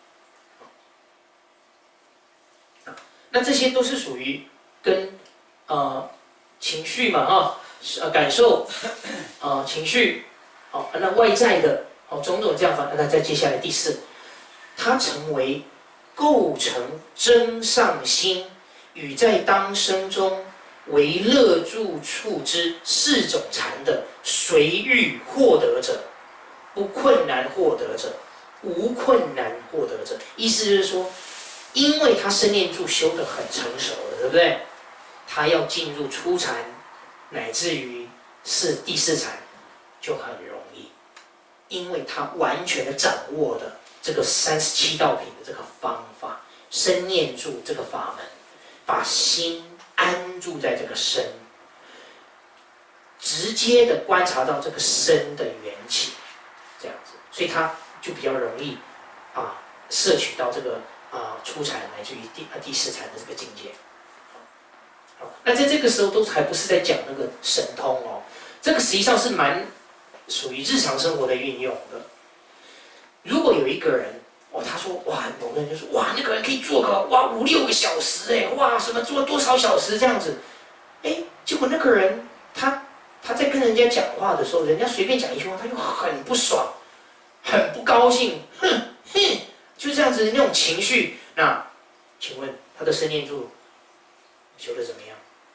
那这些都是属于跟呃情绪嘛哈，呃感受，呃情绪，哦那外在的哦种种这样法，那再接下来第四，它成为构成真上心与在当生中为乐住处之四种禅的随欲获得者，不困难获得者，无困难获得者，意思就是说。因为他身念住修得很成熟了，对不对？他要进入初禅，乃至于是第四禅，就很容易，因为他完全的掌握了这个三十七道品的这个方法，身念住这个法门，把心安住在这个身，直接的观察到这个身的缘起，这样子，所以他就比较容易啊摄取到这个。啊，初禅乃至于第啊第四禅的这个境界，好，那在这个时候都还不是在讲那个神通哦，这个实际上是蛮属于日常生活的运用的。如果有一个人哦，他说哇，某个人就说哇，那个人可以做个哇五六个小时哎，哇什么做多少小时这样子，哎，结果那个人他他在跟人家讲话的时候，人家随便讲一句话，他就很不爽，很不高兴，哼哼。就这样子的那种情绪，那请问他的身念住修得怎么样？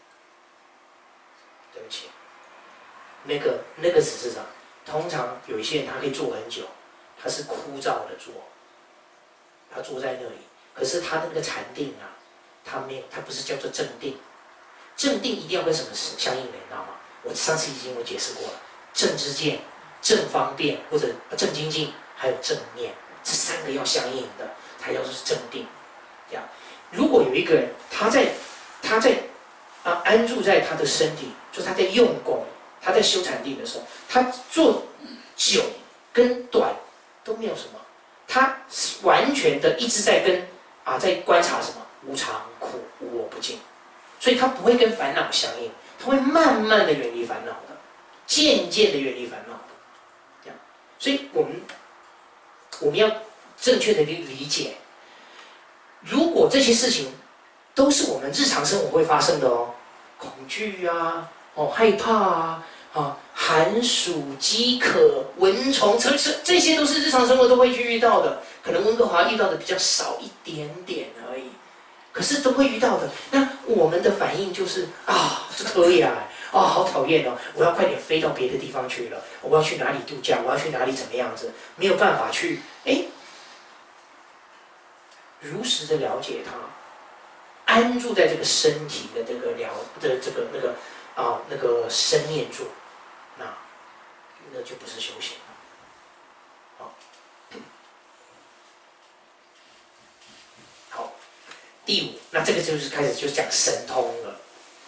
对不起，那个那个只是啥？通常有一些人他可以坐很久，他是枯燥的坐，他坐在那里，可是他的那个禅定啊，他没有，他不是叫做正定，正定一定要跟什么相应的，你知道吗？我上次已经有解释过了，正知见、正方便或者正精进，还有正念。这三个要相应的，才叫做正定。这样，如果有一个人他在他在啊安住在他的身体，就是他在用功，他在修禅定的时候，他做久跟短都没有什么，他完全的一直在跟啊在观察什么无常、苦、无我、不净，所以他不会跟烦恼相应，他会慢慢的远离烦恼的，渐渐的远离烦恼的。这样，所以我们。我们要正确的理解，如果这些事情都是我们日常生活会发生的哦，恐惧啊，哦害怕啊，啊寒暑饥渴蚊虫，这这这些都是日常生活都会去遇到的，可能温哥华遇到的比较少一点点而已，可是都会遇到的。那我们的反应就是啊，这可以啊。啊、哦，好讨厌哦！我要快点飞到别的地方去了。我要去哪里度假？我要去哪里？怎么样子？没有办法去，哎，如实的了解它，安住在这个身体的这个了的这个那个啊那个身念住，那那就不是修行了。好，好，第五，那这个就是开始就讲神通了。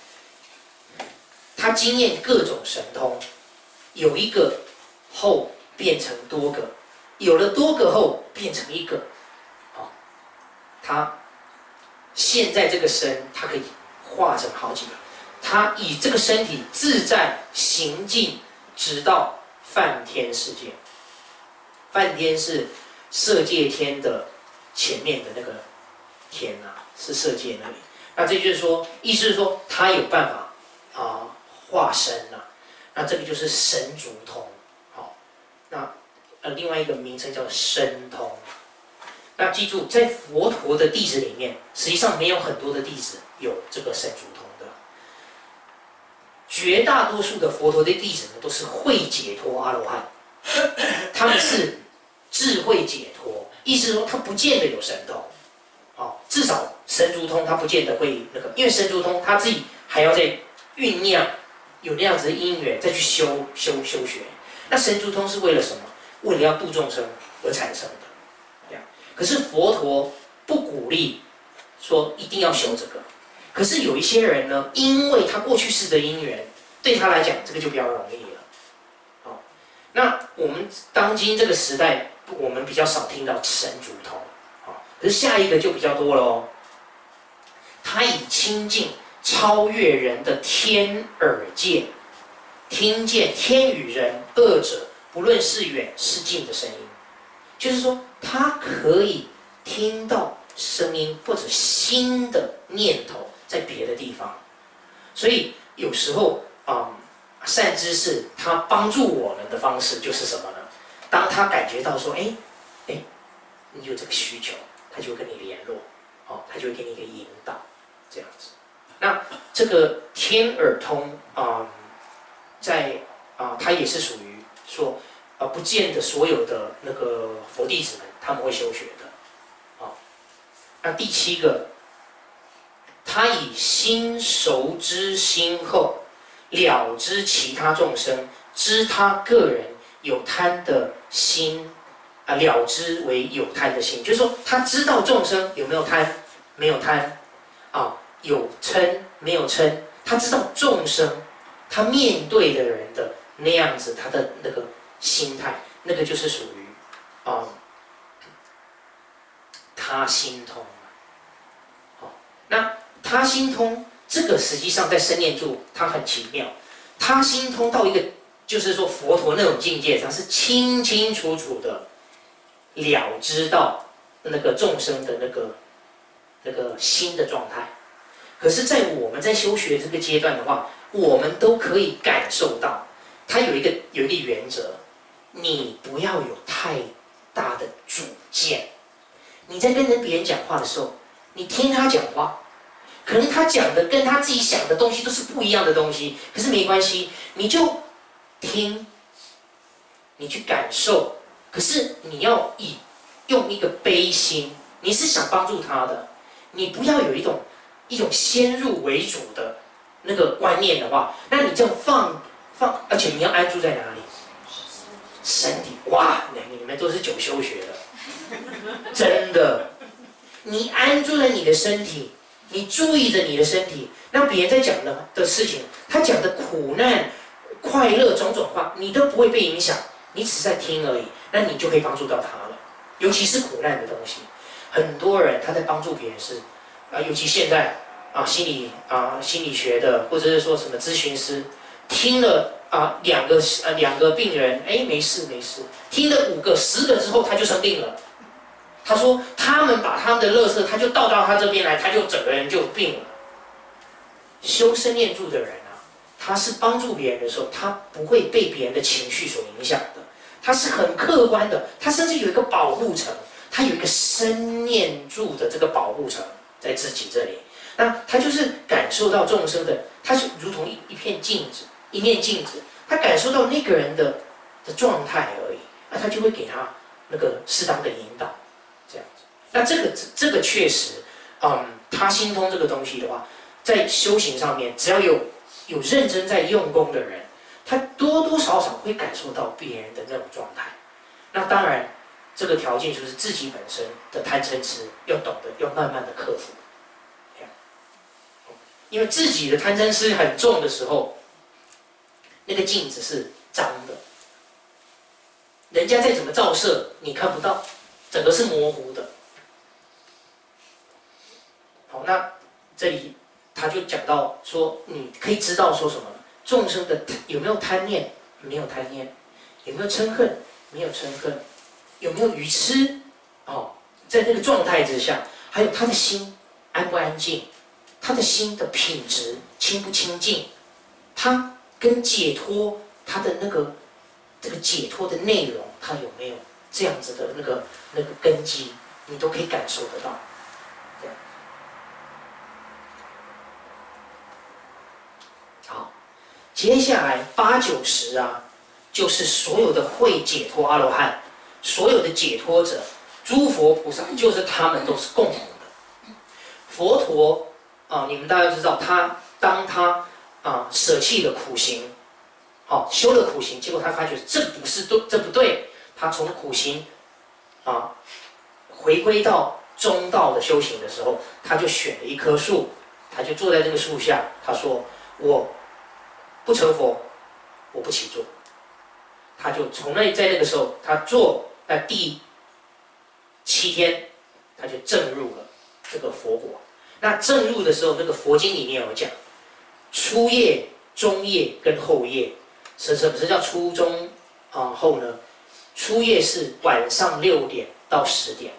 他经验各种神通，有一个后变成多个，有了多个后变成一个。好，他现在这个身，他可以化成好几个。他以这个身体自在行进，直到梵天世界。梵天是色界天的前面的那个天啊，是色界那里。那这就是说，意思是说，他有办法啊。化身啊，那这个就是神足通，好，那呃另外一个名称叫身通。那记住，在佛陀的弟子里面，实际上没有很多的弟子有这个神足通的，绝大多数的佛陀的弟子呢都是慧解脱阿罗汉，他们是智慧解脱，意思说他不见得有神通，好，至少神足通他不见得会那个，因为神足通他自己还要再酝酿。有那样子的因缘，再去修修修学。那神足通是为了什么？为了要度众生而产生的。这样，可是佛陀不鼓励说一定要修这个。可是有一些人呢，因为他过去世的因缘，对他来讲这个就比较容易了。好，那我们当今这个时代，我们比较少听到神足通，好，可是下一个就比较多了哦。他以清净超越人的天耳界，听见天与人二者不论是远是近的声音，就是说他可以听到声音或者新的念头在别的地方。所以有时候啊、嗯，善知识他帮助我们的方式就是什么呢？当他感觉到说，哎哎，你有这个需求，他就会跟你联络，哦，他就会给你一个引导，这样子。那这个天耳通啊、嗯，在啊、呃，它也是属于说，呃，不见得所有的那个佛弟子们他们会修学的，啊、哦。那第七个，他以心熟知心后，了知其他众生，知他个人有贪的心，啊、呃，了知为有贪的心，就是说他知道众生有没有贪，没有贪，啊。有嗔没有嗔，他知道众生，他面对的人的那样子，他的那个心态，那个就是属于啊、嗯、他心通。好，那他心通这个实际上在生念住，它很奇妙。他心通到一个，就是说佛陀那种境界，他是清清楚楚的了知到那个众生的那个那个心的状态。可是，在我们在修学这个阶段的话，我们都可以感受到，它有一个有一个原则，你不要有太大的主见。你在跟人别人讲话的时候，你听他讲话，可能他讲的跟他自己想的东西都是不一样的东西，可是没关系，你就听，你去感受。可是你要以用一个悲心，你是想帮助他的，你不要有一种。一种先入为主的那个观念的话，那你这样放放，而且你要安住在哪里？身体。哇，你们都是久修学的，真的。你安住在你的身体，你注意着你的身体，那别人在讲的的事情，他讲的苦难、快乐种种话，你都不会被影响，你只是在听而已，那你就可以帮助到他了。尤其是苦难的东西，很多人他在帮助别人是。啊，尤其现在啊，心理啊心理学的，或者是说什么咨询师，听了啊两个呃两个病人，哎没事没事，听了五个十个之后他就生病了。他说他们把他们的垃圾，他就倒到他这边来，他就整个人就病了。修身念住的人啊，他是帮助别人的时候，他不会被别人的情绪所影响的，他是很客观的，他甚至有一个保护层，他有一个身念住的这个保护层。在自己这里，那他就是感受到众生的，他是如同一一片镜子，一面镜子，他感受到那个人的的状态而已，那他就会给他那个适当的引导，这样子。那这个这个确实，嗯，他心通这个东西的话，在修行上面，只要有有认真在用功的人，他多多少少会感受到别人的那种状态。那当然。这个条件就是自己本身的贪嗔痴要懂得，要慢慢的克服。因为自己的贪嗔痴很重的时候，那个镜子是脏的，人家再怎么照射，你看不到，整个是模糊的。好，那这里他就讲到说，你可以知道说什么？众生的有没有贪念？没有贪念。有没有嗔恨？没有嗔恨。有没有愚痴？哦，在那个状态之下，还有他的心安不安静，他的心的品质清不清净，他跟解脱他的那个这个解脱的内容，他有没有这样子的那个那个根基，你都可以感受得到。好，接下来八九十啊，就是所有的会解脱阿罗汉。所有的解脱者，诸佛菩萨，就是他们都是共同的。佛陀啊，你们大家知道，他当他啊舍弃了苦行，好、啊、修了苦行，结果他发觉这不是对，这不对，他从苦行啊回归到中道的修行的时候，他就选了一棵树，他就坐在这个树下，他说：“我不成佛，我不起坐。”他就从那在那个时候，他坐在第七天，他就证入了这个佛果。那证入的时候，那个佛经里面有讲，初夜、中夜跟后夜。什什么是叫初中啊、呃、后呢？初夜是晚上六点到十点，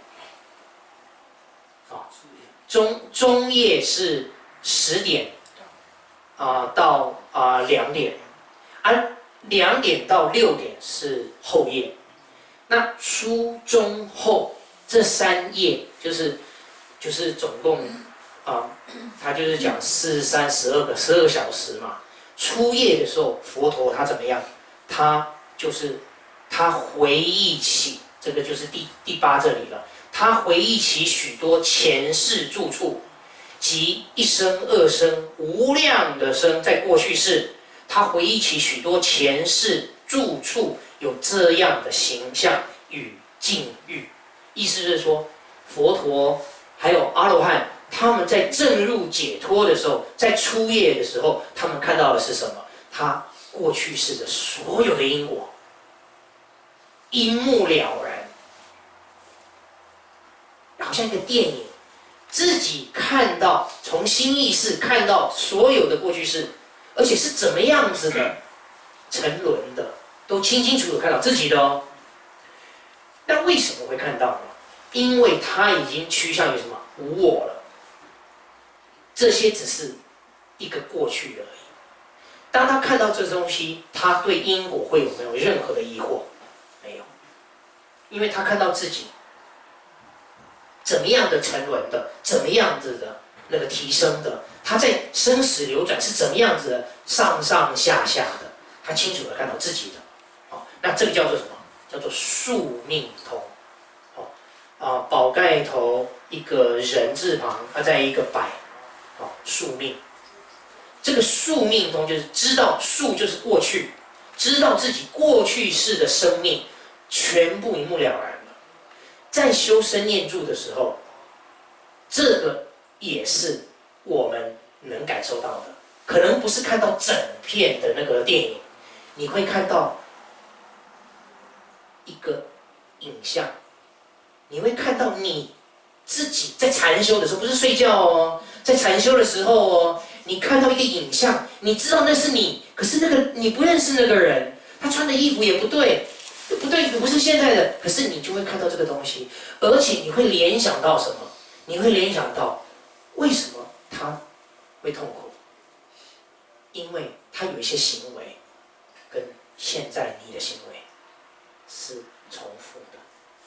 啊，中中夜是十点啊、呃、到啊两点，而两点到六点是后夜。那初中后这三夜就是就是总共啊，他就是讲四十三十二个十二个小时嘛。初夜的时候，佛陀他怎么样？他就是他回忆起这个就是第第八这里了。他回忆起许多前世住处，及一生、二生、无量的生，在过去世，他回忆起许多前世住处有这样的形象与境遇。意思是说，佛陀还有阿罗汉。他们在证入解脱的时候，在初夜的时候，他们看到的是什么？他过去世的所有的因果，一目了然，好像一个电影，自己看到，从新意识看到所有的过去世，而且是怎么样子的沉沦的，都清清楚楚看到自己的哦。那为什么会看到呢？因为他已经趋向于什么？无我了。这些只是一个过去而已。当他看到这东西，他对因果会有没有任何的疑惑？没有，因为他看到自己怎么样的沉沦的，怎么样子的那个提升的，他在生死流转是怎么样子的上上下下的，他清楚的看到自己的。哦，那这个叫做什么？叫做宿命通。哦，啊，宝盖头一个人字旁，它在一个百。哦，宿命，这个宿命通就是知道宿就是过去，知道自己过去世的生命全部一目了然了。在修身念住的时候，这个也是我们能感受到的。可能不是看到整片的那个电影，你会看到一个影像，你会看到你自己在禅修的时候，不是睡觉哦。在禅修的时候哦，你看到一个影像，你知道那是你，可是那个你不认识那个人，他穿的衣服也不对，不对，不是现在的，可是你就会看到这个东西，而且你会联想到什么？你会联想到为什么他会痛苦？因为他有一些行为跟现在你的行为是重复的。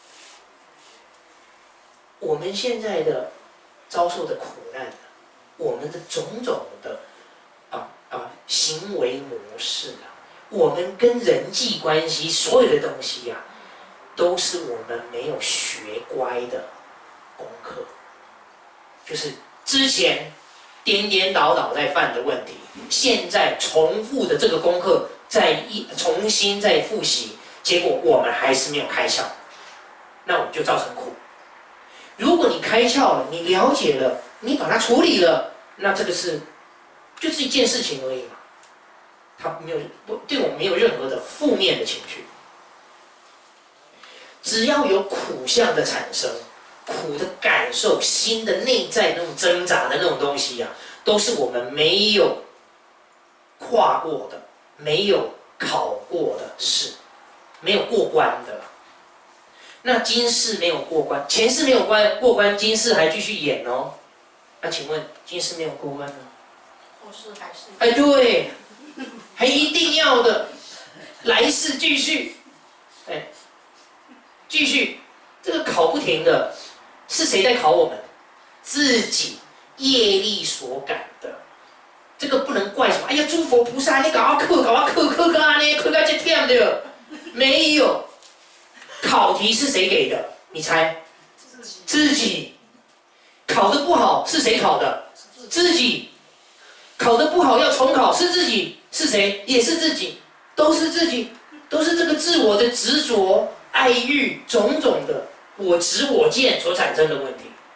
我们现在的遭受的苦难，我们的种种的啊啊行为模式啊，我们跟人际关系所有的东西呀、啊，都是我们没有学乖的功课，就是之前颠颠倒倒在犯的问题，现在重复的这个功课再一重新再复习，结果我们还是没有开窍，那我们就造成苦。如果你开窍了，你了解了，你把它处理了，那这个是就是一件事情而已嘛，它没有对我们没有任何的负面的情绪。只要有苦相的产生，苦的感受，心的内在那种挣扎的那种东西呀、啊，都是我们没有跨过的，没有考过的事，没有过关的。那今世没有过关，前世没有关过关，今世还继续演哦。那请问今世没有过关呢？ 后世还是？ 哎，对，还一定要的，来世继续，哎，继续，这个考不停的，是谁在考我们？自己业力所感的。这个不能怪什么，哎呀，诸佛菩萨，你搞啊课，搞啊课，课干呢，课干这忝的，没有。考题是谁给的？你猜？自己。考得不好是谁考的？自己。考得不好要重考是自己，是谁？也是自己，都是自己，都是这个自我的执着、爱欲种种的我执我见所产生的问题。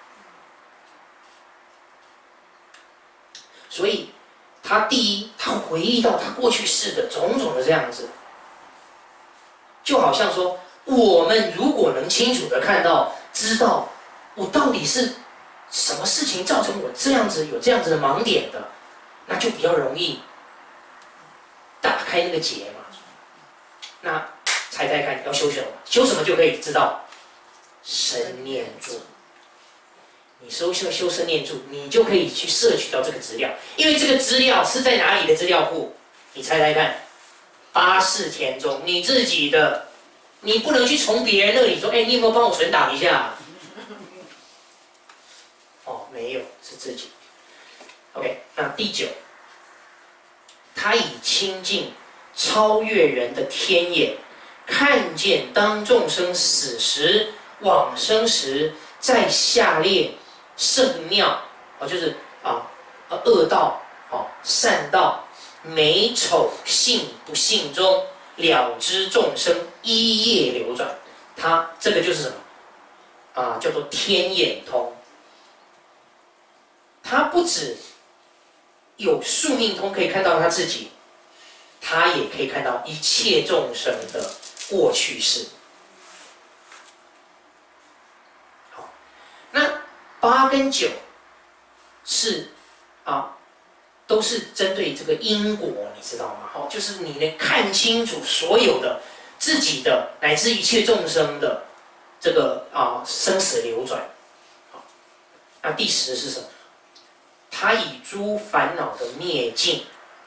所以他第一，他回忆到他过去世的种种的这样子，就好像说，我们如果能清楚的看到、知道我到底是什么事情造成我这样子有这样子的盲点的，那就比较容易打开那个结嘛。那猜猜看，要修什么？修什么就可以知道？身念住。你修修修身念住，你就可以去摄取到这个资料，因为这个资料是在哪里的资料库？你猜猜看，八识田中你自己的，你不能去从别人那里说，哎，你有没有帮我存档一下？哦，没有，是自己。OK， 那第九，他以清净超越人的天眼，看见当众生死时、往生时，在下列圣妙，哦，就是啊，呃，恶道，哦，善道，美丑幸不幸中，了知众生一业流转。它这个就是什么？啊，叫做天眼通。他不止有宿命通可以看到他自己，他也可以看到一切众生的过去世。好，那八跟九是啊，都是针对这个因果，你知道吗？好，就是你能看清楚所有的自己的乃至一切众生的这个啊生死流转。好，那第十是什么？他以诸烦恼的灭尽，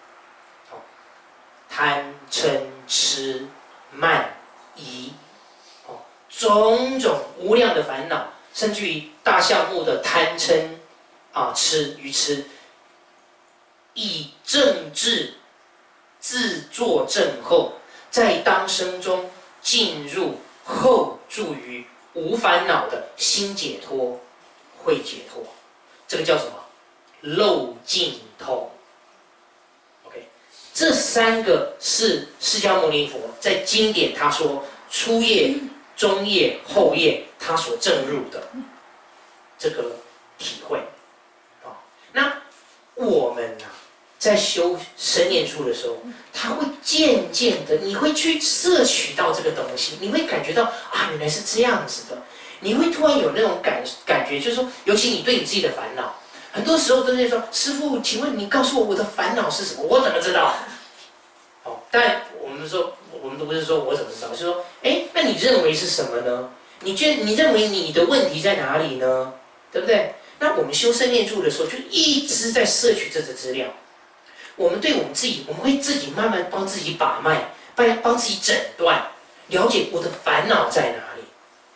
贪嗔痴慢疑，种种无量的烦恼，甚至于大象目的贪嗔啊痴愚痴，以正治自作正后，在当生中进入后住于无烦恼的心解脱、慧解脱，这个叫什么？漏尽通。 OK， 这三个是释迦牟尼佛在经典他说初业、中业、后业他所证入的这个体会。啊，那我们呢、啊，在修身念处的时候，他会渐渐的，你会去摄取到这个东西，你会感觉到啊，原来是这样子的，你会突然有那种感感觉，就是说，尤其你对你自己的烦恼。 很多时候都在说：“师父，请问你告诉我我的烦恼是什么？我怎么知道？”好，但我们说，我们都不是说我怎么知道，是说，哎，那你认为是什么呢？你觉得你认为你的问题在哪里呢？对不对？那我们修身念处的时候，就一直在摄取这个资料。我们对我们自己，我们会自己慢慢帮自己把脉，帮帮自己诊断，了解我的烦恼在哪里。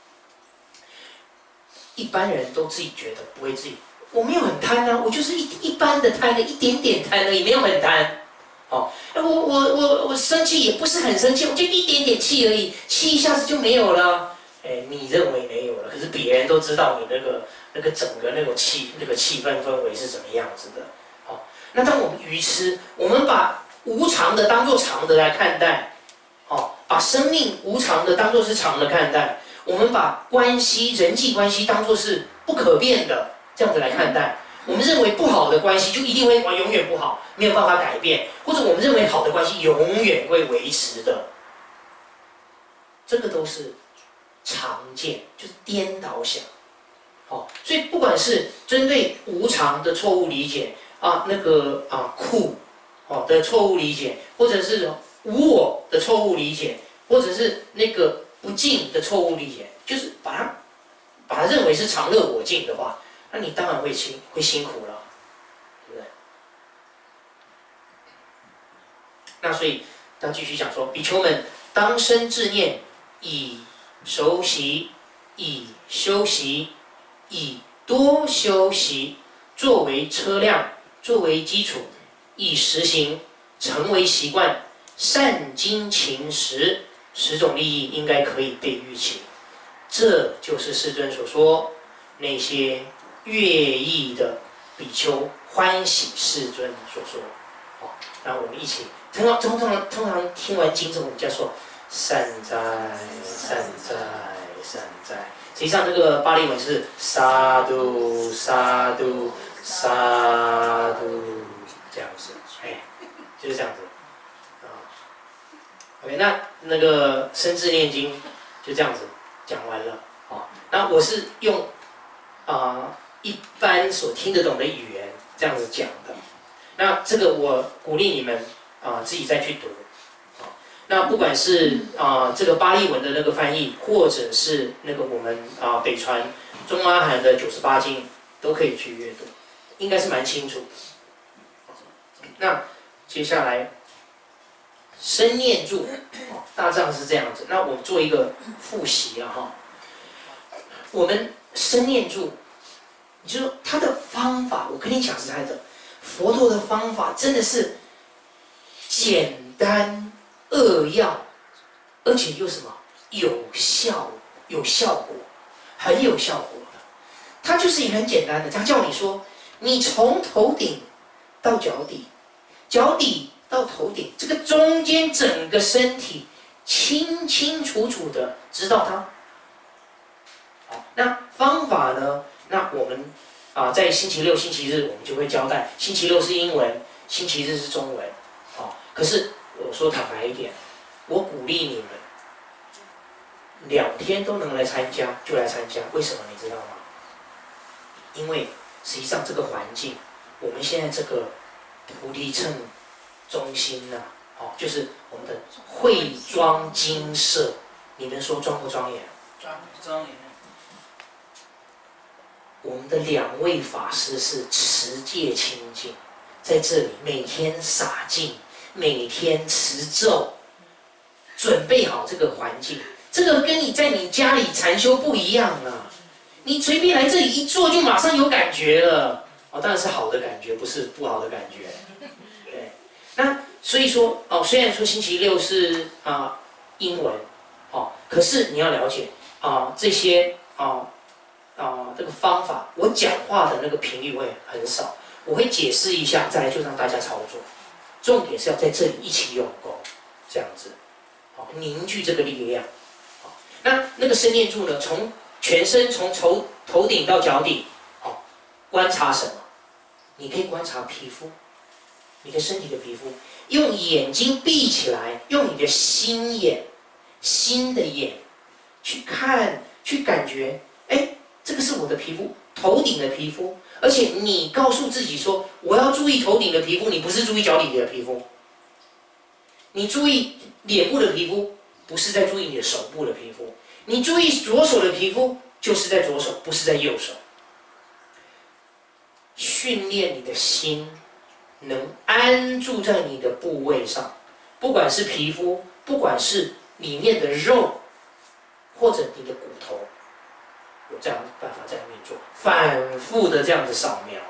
一般人都自己觉得不会自己。 我没有很贪啊，我就是一一般的贪的，一点点贪而已，没有很贪。哦，我我我我生气也不是很生气，我就一点点气而已，气一下子就没有了。哎，你认为没有了，可是别人都知道你那个那个整个那种气那个气氛氛围是怎么样子的。哦，那当我们愚痴，我们把无常的当作常的来看待，哦，把生命无常的当作是常的看待，我们把关系人际关系当作是不可变的。 这样子来看待，我们认为不好的关系就一定会永远不好，没有办法改变；或者我们认为好的关系永远会维持的，这个都是常见，就是颠倒想。好，所以不管是针对无常的错误理解啊，那个啊苦哦的错误理解，或者是无我的错误理解，或者是那个不净的错误理解，就是把它把它认为是常乐我净的话。 那你当然会辛会辛苦了，对不对？那所以他继续讲说，比丘们当生智念，以熟习，以修习，以多修习，作为车辆，作为基础，以实行，成为习惯，善精勤实，十种利益应该可以被预期。这就是世尊所说那些。 乐意的比丘欢喜世尊所说，好，那我们一起，通常通常通常听完经之后，我们就说善哉善哉善哉。实际上这个巴利文是萨度萨度萨度这样子，哎，就是这样子，啊 ，OK， 那那个生字念经就这样子讲完了，啊，那我是用啊、呃、一般所听得懂的语言这样子讲的，那这个我鼓励你们啊、呃、自己再去读，啊，那不管是啊、呃、这个巴利文的那个翻译，或者是那个我们啊、呃、北传中阿含的九十八经，都可以去阅读，应该是蛮清楚。那接下来生念住，大致上是这样子。那我们做一个复习啊哈。我们生念住，就是说它的方法，我跟你讲实在的，佛陀的方法真的是简单扼要，而且又什么有效，有效果，很有效果的。它就是很简单的，他叫你说，你从头顶到脚底。脚底到头顶，这个中间整个身体清清楚楚的知道它。好，那方法呢？那我们啊，在星期六、星期日我们就会交代，星期六是英文，星期日是中文。好，可是我说坦白一点，我鼓励你们两天都能来参加就来参加，为什么你知道吗？因为实际上这个环境，我们现在这个。菩提乘中心呢、啊，哦，就是我们的慧庄精舍，你们说庄不庄严？ 庄庄严。 我们的两位法师是持戒清净，在这里每天洒净，每天持咒，准备好这个环境。这个跟你在你家里禅修不一样啊！你随便来这里一坐，就马上有感觉了。哦，当然是好的感觉，不是不好的感觉。对，那所以说哦，虽然说星期六是啊、呃、英文，哦，可是你要了解啊、呃、这些啊啊、呃呃、这个方法，我讲话的那个频率会很少，我会解释一下，再来就让大家操作。重点是要在这里一起用功，这样子，好、哦、凝聚这个力量。好、哦，那那个生念住呢，从全身从头头顶到脚底，好、哦，观察什么？你可以观察皮肤，你的身体的皮肤，用眼睛闭起来，用你的心眼、心的眼去看、去感觉，哎，这个是我的皮肤，头顶的皮肤，而且你告诉自己说，我要注意头顶的皮肤，你不是注意脚底的皮肤，你注意脸部的皮肤，不是在注意你的手部的皮肤，你注意左手的皮肤，就是在左手，不是在右手。训练你的心能安住在你的部位上，不管是皮肤，不管是里面的肉，或者你的骨头，有这样的办法这样运作，反复的这样子扫描，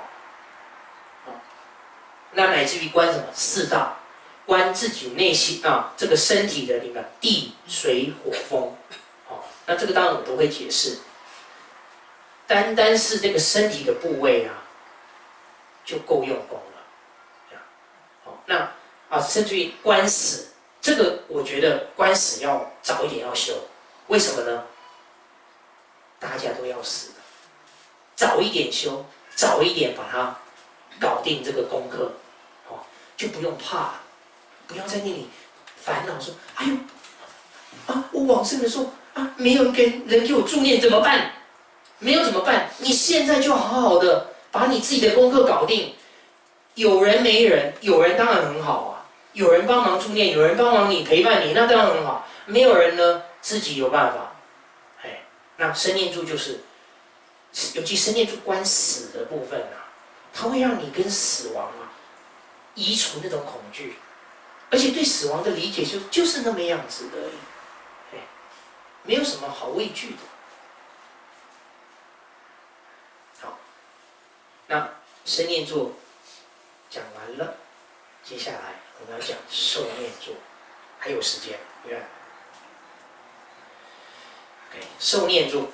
那乃至于观什么四大，观自己内心啊这个身体的里面地水火风，好，那这个当然我都会解释，单单是这个身体的部位啊。就够用功了，这样，好，那啊，甚至于观死，这个我觉得观死要早一点要修，为什么呢？大家都要死的，早一点修，早一点把它搞定这个功课，哦，就不用怕了，不要在那里烦恼说，哎呦，啊，我往生的时候啊，没有给人给我助念怎么办？没有怎么办？你现在就好好的。把你自己的功课搞定，有人没人，有人当然很好啊，有人帮忙助念，有人帮忙你陪伴你，那当然很好。没有人呢，自己有办法。哎，那生念住就是，尤其生念住观死的部分啊，它会让你跟死亡啊移除那种恐惧，而且对死亡的理解就就是那么样子而已，哎，没有什么好畏惧的。那生念住讲完了，接下来我们要讲受念住，还有时间，对吧 ？OK， 受念住，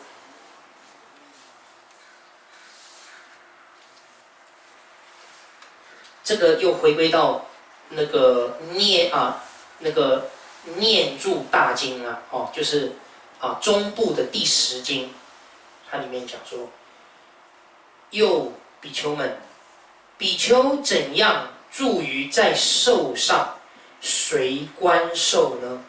这个又回归到那个念啊，那个念住大经啊，哦，就是啊中部的第十经，它里面讲说，又比丘们，比丘怎样住于在受上，谁观受呢？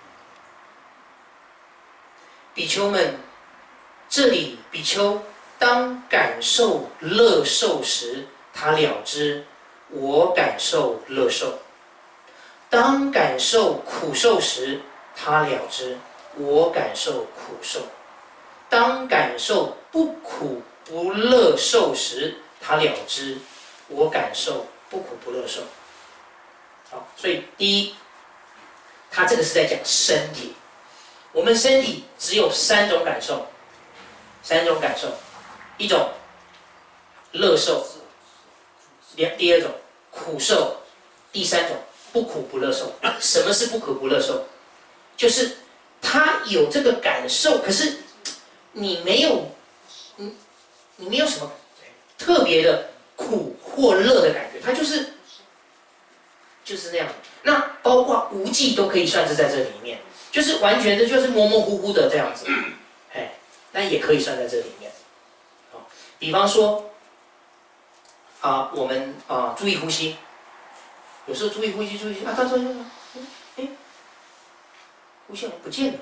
比丘们，这里比丘当感受乐受时，他了知我感受乐受；当感受苦受时，他了知我感受苦受；当感受不苦不乐受时，他了知我感受不苦不乐受。好，所以第一，他这个是在讲身体。我们身体只有三种感受，三种感受，一种乐受，第二种苦受，第三种不苦不乐受。什么是不苦不乐受？就是他有这个感受，可是你没有，你你没有什么特别的苦或乐的感觉，它就是就是那样。那包括无记都可以算是在这里面。就是完全的，就是模模糊糊的这样子，哎，那也可以算在这里面。好，比方说，啊，我们啊注意呼吸，有时候注意呼吸，注意呼吸啊，到时候哎，呼吸不见了，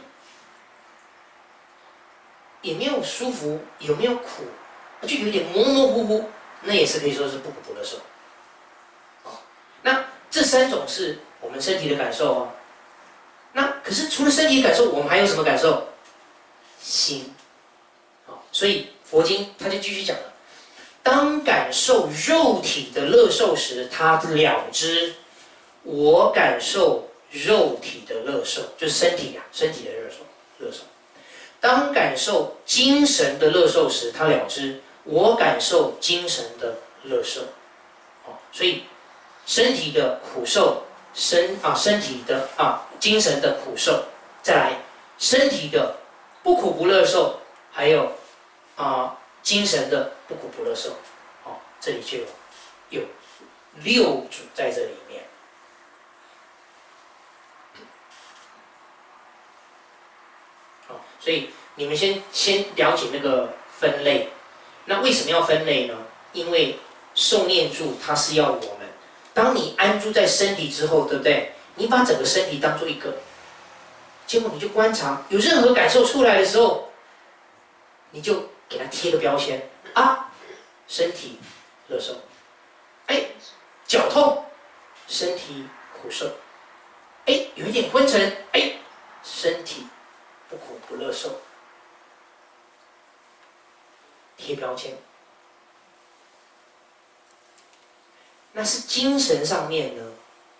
也没有舒服，有没有苦，就有点模模糊糊，那也是可以说是不苦不乐受。好，那这三种是我们身体的感受哦。那可是除了身体感受，我们还有什么感受？心。好，所以佛经他就继续讲了：当感受肉体的乐受时，他了知我感受肉体的乐受，就是身体呀、啊，身体的乐受，乐受。当感受精神的乐受时，他了知我感受精神的乐受。好，所以身体的苦受。身啊，身体的啊，精神的苦受，再来身体的不苦不乐受，还有啊，精神的不苦不乐受，好、哦，这里就有有六组在这里面。好、哦，所以你们先先了解那个分类。那为什么要分类呢？因为受念住它是要我们。当你安住在身体之后，对不对？你把整个身体当做一个，结果你就观察，有任何感受出来的时候，你就给它贴个标签啊，身体乐受，哎，脚痛，身体苦受，哎，有一点昏沉，哎，身体不苦不乐受，贴标签。那是精神上面呢，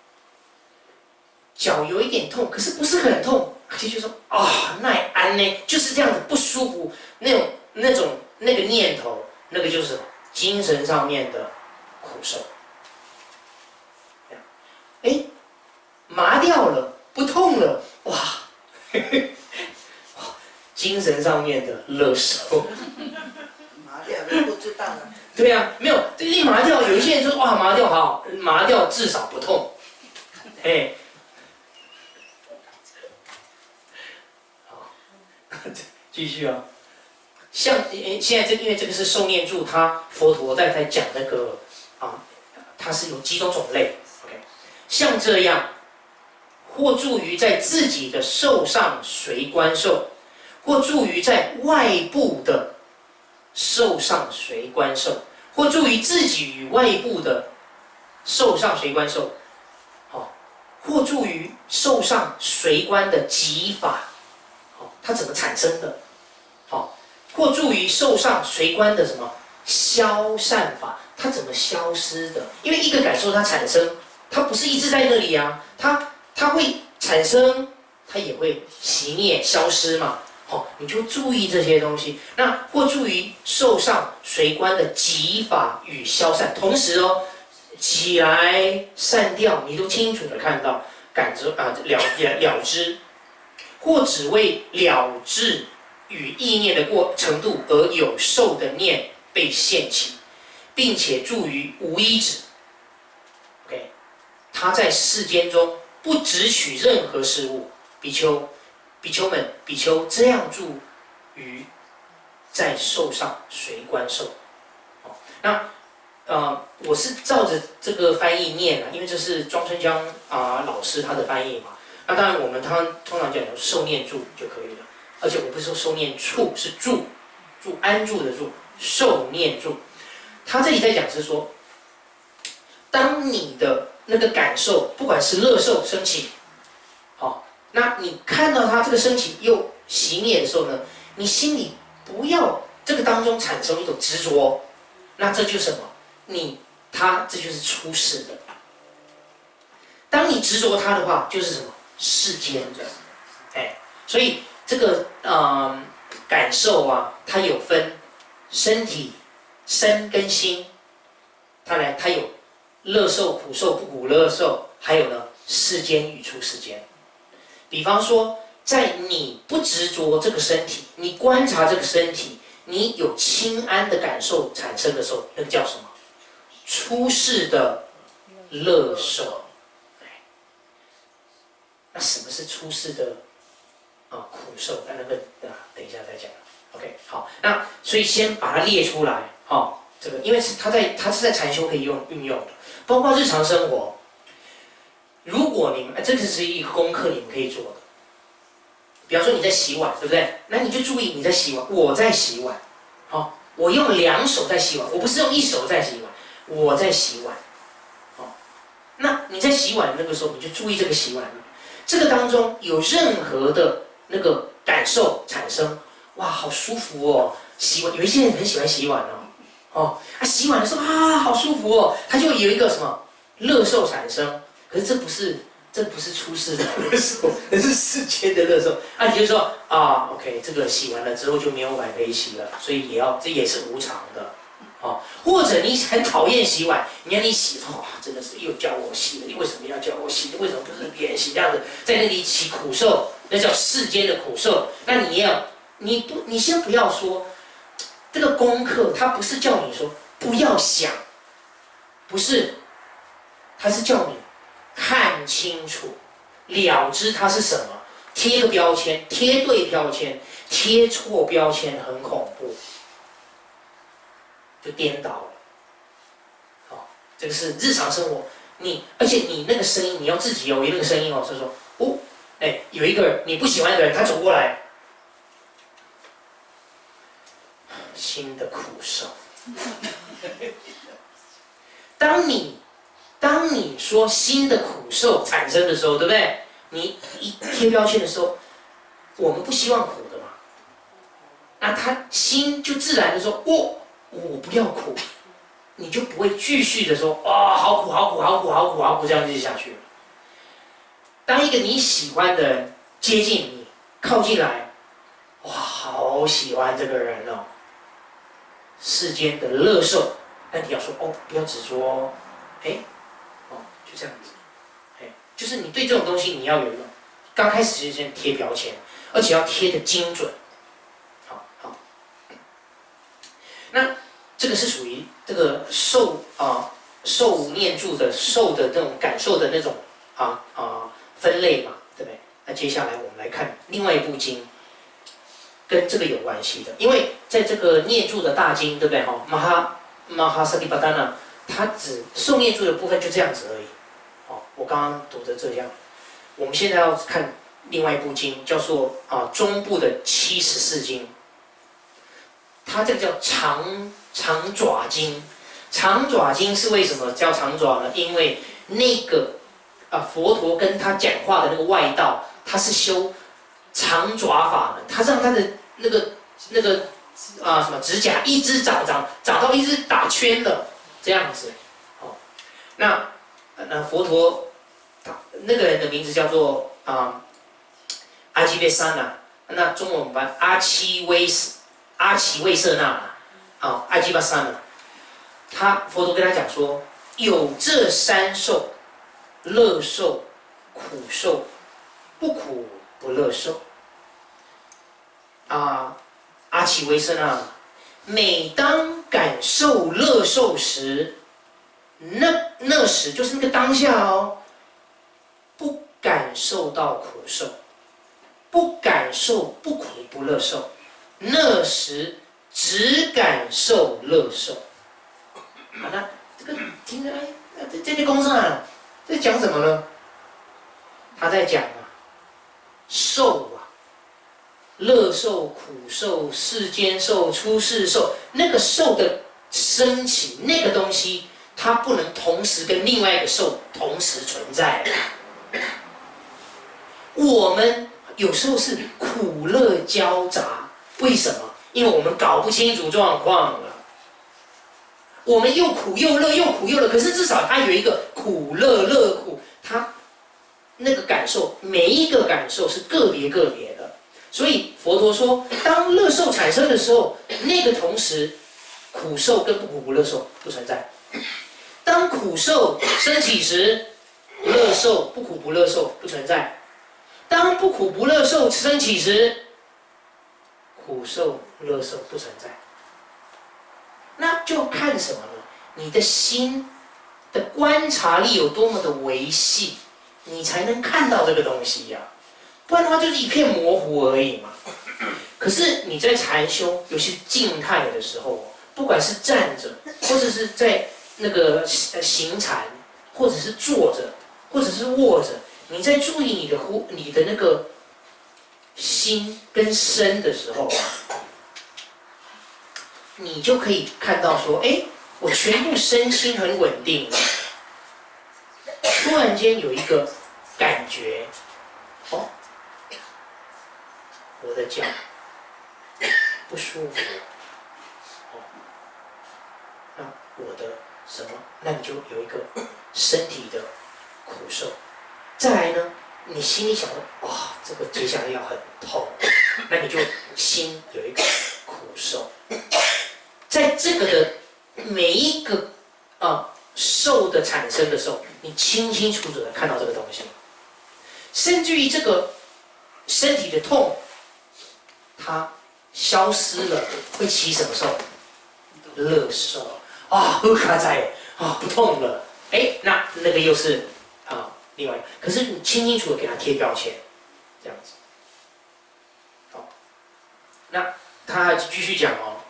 脚有一点痛，可是不是很痛，就就说啊，耐安呢，就是这样子不舒服，那种那种那个念头，那个就是精神上面的苦受。哎，麻掉了，不痛了，哇，呵呵精神上面的乐受。 麻掉了不知道了。 对啊，没有，这一麻掉，有一些人说哇麻掉好，麻掉至少不痛，哎，好，继续啊，像现在这因为这个是受念住，他佛陀在在讲那个啊，它是有几种种类 ，OK， 像这样，或住于在自己的受上随观受，或住于在外部的受上随观受。或住于自己与外部的受上随观受，好，或住于受上随观的极法，好，它怎么产生的？好，或住于受上随观的什么消散法，它怎么消失的？因为一个感受它产生，它不是一直在那里啊，它它会产生，它也会熄灭消失嘛。哦，你就注意这些东西。那或注意受上随观的极法与消散，同时哦，起来散掉，你都清楚的看到，感知啊了了了知，或只为了知与意念的过程度而有受的念被现起，并且住于无依止。OK， 他在世间中不执取任何事物，比丘。比丘们，比丘这样住于在受上随观受。好，那呃，我是照着这个翻译念啊，因为这是庄春江啊、呃、老师他的翻译嘛。那当然我们他通常讲受念住就可以了，而且我不是说受念处，是住，住安住的住，受念住。他这里在讲是说，当你的那个感受，不管是乐受升起，好，那你看到它这个升起又熄灭的时候呢，你心里不要这个当中产生一种执着，那这就是什么？你它这就是出世的。当你执着它的话，就是什么？世间的，哎，所以这个呃感受啊，它有分身体、身跟心，它来它有乐受、苦受、不苦乐受，还有呢世间与出世间。比方说，在你不执着这个身体，你观察这个身体，你有清安的感受产生的时候，那个叫什么？出世的乐受。那什么是出世的啊苦受？那那个啊，等一下再讲。OK， 好，那所以先把它列出来，哈、哦，这个因为是它在它是在禅修可以用运用的，包括日常生活。如果你们这个是一个功课，你们可以做的。比方说你在洗碗，对不对？那你就注意你在洗碗，我在洗碗，好、哦，我用两手在洗碗，我不是用一手在洗碗，我在洗碗，好、哦，那你在洗碗的那个时候，你就注意这个洗碗。这个当中有任何的那个感受产生，哇，好舒服哦！洗碗，有一些人很喜欢洗碗哦，哦，啊，洗碗的时候啊，好舒服哦，他就有一个什么乐受产生。可是这不是，这不是出世的乐受，这是世间的乐受。啊，你就说啊 ，OK， 这个洗完了之后就没有碗可以洗了，所以也要，这也是无常的。哦，或者你很讨厌洗碗，你看你洗，哇、哦，真的是又叫我洗了，你为什么要叫我洗？为什么不是别人洗？这样子在那里起苦受，那叫世间的苦受。那你也要，你不，你先不要说这个功课，它不是叫你说不要想，不是，它是叫你看清楚，了知它是什么，贴个标签，贴对标签，贴错标签很恐怖。就颠倒了，好、哦，这个是日常生活。你而且你那个声音，你要自己有那个声音哦，是说，哦，哎，有一个你不喜欢的人，他走过来，新的苦受。当你当你说新的苦受产生的时候，对不对？你一贴标签的时候，我们不希望苦的嘛，那他心就自然的说，哦。我不要苦，你就不会继续的说啊、哦，好苦，好苦，好苦，好苦，好苦，这样就下去了。当一个你喜欢的人接近你，靠近来，哇，好喜欢这个人哦，世间的乐受，那你要说哦，不要执着哦，哎，哦，就这样子，哎，就是你对这种东西你要有一个，刚开始就先贴标签，而且要贴的精准。那这个是属于这个受啊受念住的受的那种感受的那种啊啊分类嘛，对不对？那接下来我们来看另外一部经，跟这个有关系的，因为在这个念住的大经，对不对？哈，马哈马哈萨蒂巴丹呢，它只受念住的部分就这样子而已。好，我刚刚读的这样，我们现在要看另外一部经，叫做啊中部的七十四经。它这个叫长长爪经，长爪经是为什么叫长爪呢？因为那个啊佛陀跟他讲话的那个外道，他是修长爪法门，他让他的那个那个啊什么指甲一直长长长到一直打圈的这样子。哦，那那佛陀那个人的名字叫做啊阿基贝沙那，那中文版阿七威斯。阿奇卫舍那啊，阿基巴萨那，他佛陀跟他讲说，有这三受，乐受、苦受，不苦不乐受。啊，阿奇卫舍那，每当感受乐受时，那那时就是那个当下哦，不感受到苦受，不感受不苦不乐受。那时只感受乐受，啊，那这个听着，哎，这这些公司啊，在讲什么呢？他在讲啊，受啊，乐受、苦受、世间受、出世受，那个受的升起，那个东西，它不能同时跟另外一个受同时存在。我们有时候是苦乐交杂，为什么？因为我们搞不清楚状况了。我们又苦又乐，又苦又乐，可是至少它有一个苦乐乐苦，它那个感受，每一个感受是个别个别的。所以佛陀说，当乐受产生的时候，那个同时，苦受跟不苦不乐受不存在。当苦受升起时，乐受不苦不乐受不存在。当不苦不乐受升起时，苦受乐受不存在。那就看什么呢？你的心的观察力有多么的维系，你才能看到这个东西呀、啊。不然的话就是一片模糊而已嘛。可是你在禅修，尤其是静态的时候，不管是站着，或者是在那个行禅，或者是坐着，或者是卧着，你在注意你的呼，你的那个心跟身的时候啊，你就可以看到说，哎，我全部身心很稳定，突然间有一个感觉，哦，我的脚不舒服，哦，那我的什么？那你就有一个身体的苦受。再来呢，你心里想说，哇、哦，这个接下来要很痛，那你就心有一个苦受。在这个的每一个啊受的产生的时候，你清清楚楚的看到这个东西，甚至于这个身体的痛，它消失了，会起什么受？乐受啊，不卡在啊，不痛了，哎，那那个又是啊另外，可是你清清楚的给它贴标签，这样子。好，那他继续讲哦。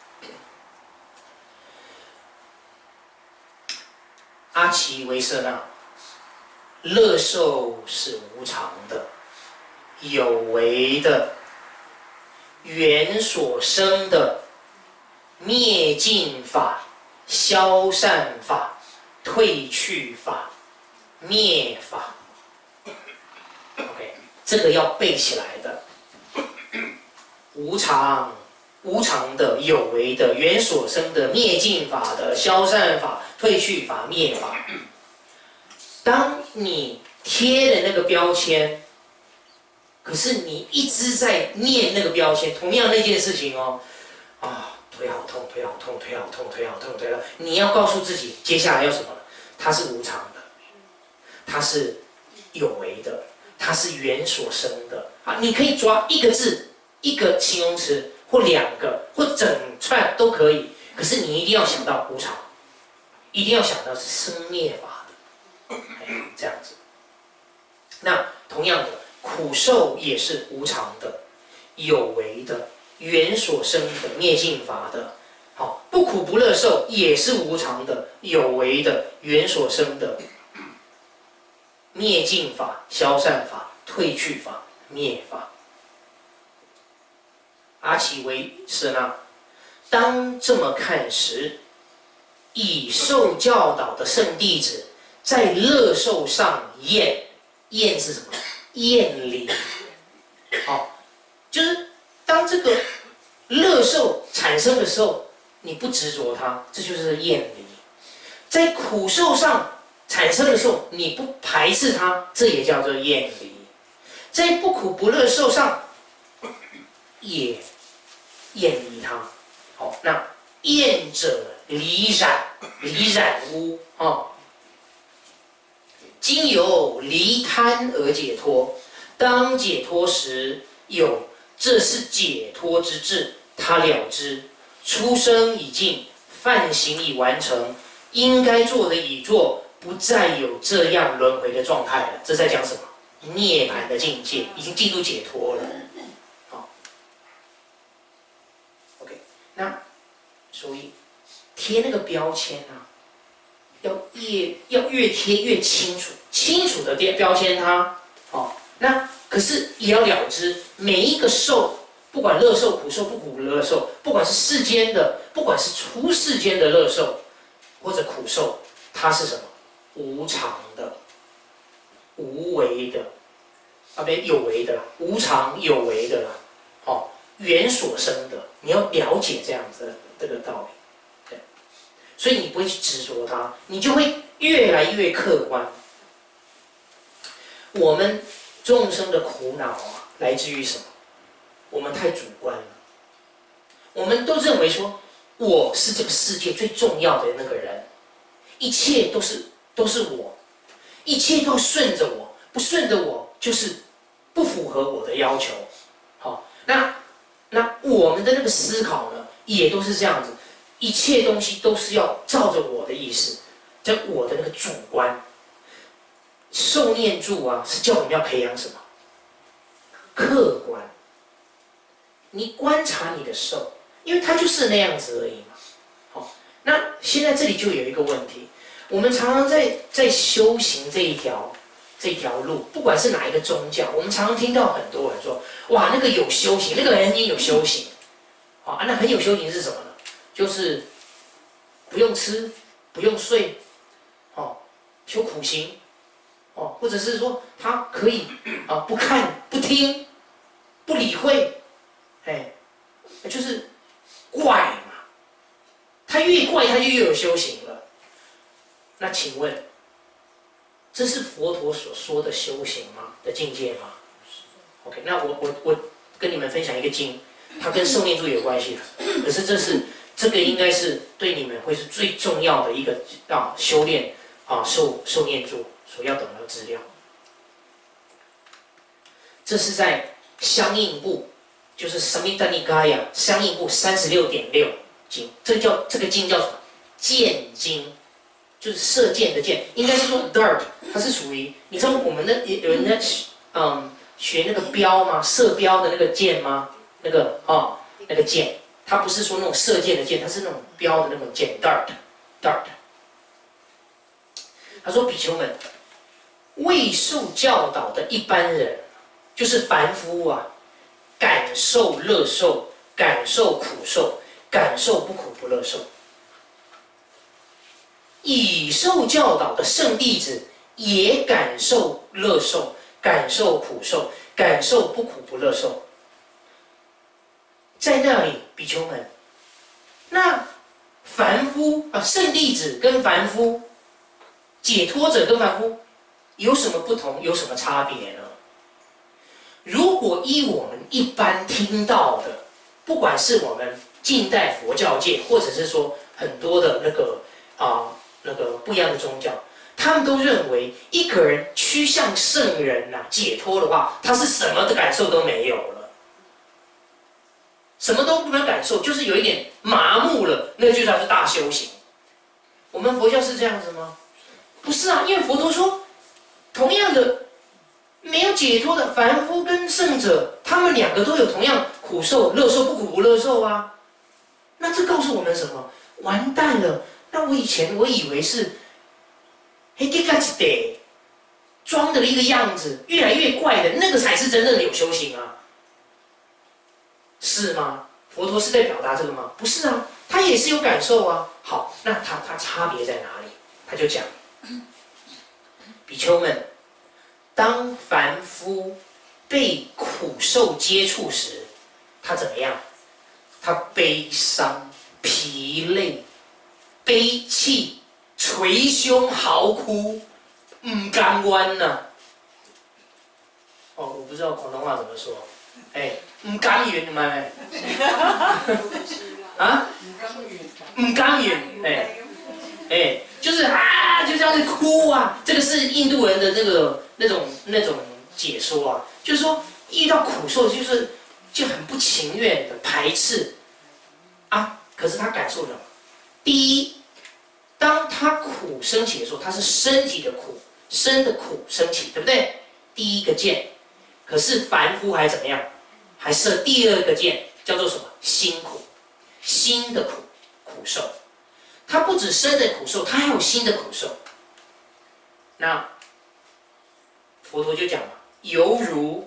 阿奇维舍那，乐受是无常的，有为的，缘所生的，灭尽法、消散法、退去法、灭法。OK， 这个要背起来的。无常。无常的、有为的、缘所生的、灭尽法的、消散法、退去法、灭法。当你贴的那个标签，可是你一直在念那个标签，同样那件事情哦，啊，腿好痛，腿好痛，腿好痛，腿好痛，腿好痛。你要告诉自己，接下来要什么？它是无常的，它是有为的，它是缘所生的。啊，你可以抓一个字，一个形容词。或两个，或整串都可以，可是你一定要想到无常，一定要想到是生灭法的，这样子。那同样的，苦受也是无常的、有为的、缘所生的、灭尽法的。好，不苦不乐受也是无常的、有为的、缘所生的、灭尽法、消散法、退去法、灭法。阿奇维舍那，当这么看时，已受教导的圣弟子，在乐受上厌，厌是什么？厌离。好，就是当这个乐受产生的时候，你不执着它，这就是厌离；在苦受上产生的时候，你不排斥它，这也叫做厌离；在不苦不乐受上，也厌离它。好，那厌者离染，离染污啊、哦。今由离贪而解脱，当解脱时，有这是解脱之智，他了知，出生已尽，犯行已完成，应该做的已做，不再有这样轮回的状态了。这在讲什么？涅槃的境界，已经进入解脱了。好 ，OK， 那所以贴那个标签啊， 要越要越贴越清楚，清楚的标签它，哦，那可是也要了知每一个受，不管乐受、苦受、不苦不乐受，不管是世间的，不管是出世间的乐受或者苦受，它是什么？无常的、无为的，啊，不有为的啦，无常有为的啦，哦，缘所生的，你要了解这样子的这个道理。所以你不会去执着它，你就会越来越客观。我们众生的苦恼啊，来自于什么？我们太主观了。我们都认为说，我是这个世界最重要的那个人，一切都是都是我，一切都顺着我，不顺着我就是不符合我的要求。好，那那我们的那个思考呢，也都是这样子。一切东西都是要照着我的意思，在我的那个主观。受念住啊，是叫我们要培养什么？客观。你观察你的受，因为它就是那样子而已嘛。好，那现在这里就有一个问题，我们常常在在修行这一条这条路，不管是哪一个宗教，我们常常听到很多人说，哇，那个有修行，那个人也有修行。好啊，那很有修行是什么呢？就是不用吃，不用睡，哦，修苦行，哦，或者是说他可以啊不看不听，不理会，哎，就是怪嘛。他越怪，他就越有修行了。那请问，这是佛陀所说的修行吗？的境界吗 ？OK， 那我我我跟你们分享一个经，它跟受念住有关系的，可是这是。这个应该是对你们会是最重要的一个啊修炼啊受受念住所要懂的资料。这是在相应部，就是萨弥达尼嘎呀相应部三十六点六经，这叫这个经叫什么？箭经，就是射箭的箭，应该是说 dart， 它是属于你知道我们的有人在嗯学那个标吗？射标的那个箭吗？那个哦那个箭。它不是说那种射箭的箭，它是那种标的那种箭 ，dart dart。他说：“比丘们，未受教导的一般人，就是凡夫啊，感受乐受，感受苦受，感受不苦不乐受。已受教导的圣弟子，也感受乐受，感受苦受，感受不苦不乐受。”在那里，比丘们，那凡夫啊，圣弟子跟凡夫，解脱者跟凡夫有什么不同？有什么差别呢？如果依我们一般听到的，不管是我们近代佛教界，或者是说很多的那个啊那个不一样的宗教，他们都认为一个人趋向圣人呐、啊、解脱的话，他是什么的感受都没有了。什么都不能感受，就是有一点麻木了，那就叫是大修行。我们佛教是这样子吗？不是啊，因为佛陀说，同样的没有解脱的凡夫跟圣者，他们两个都有同样苦受、乐受、不苦不乐受啊。那这告诉我们什么？完蛋了！那我以前我以为是，嘿，给嘎子得装的一个样子，越来越怪的那个才是真正的有修行啊。是吗？佛陀是在表达这个吗？不是啊，他也是有感受啊。好，那他他差别在哪里？他就讲，比丘们，当凡夫被苦受接触时，他怎么样？他悲伤、疲累、悲泣、捶胸嚎哭，唔甘愿呐。哦，我不知道广东话怎么说。哎，唔甘愿嘛咩？啊？唔甘愿，哎哎，就是啊，就这样子哭啊。这个是印度人的那个那种那种解说啊，就是说遇到苦受就是就很不情愿的排斥啊。可是他感受什么？第一，当他苦升起的时候，他是身体的苦，身的苦升起，对不对？第一个箭。可是凡夫还怎么样？还设第二个箭，叫做什么？心苦，心的苦苦受。 他不止生的苦受，他还有心的苦受。那佛陀就讲了，犹如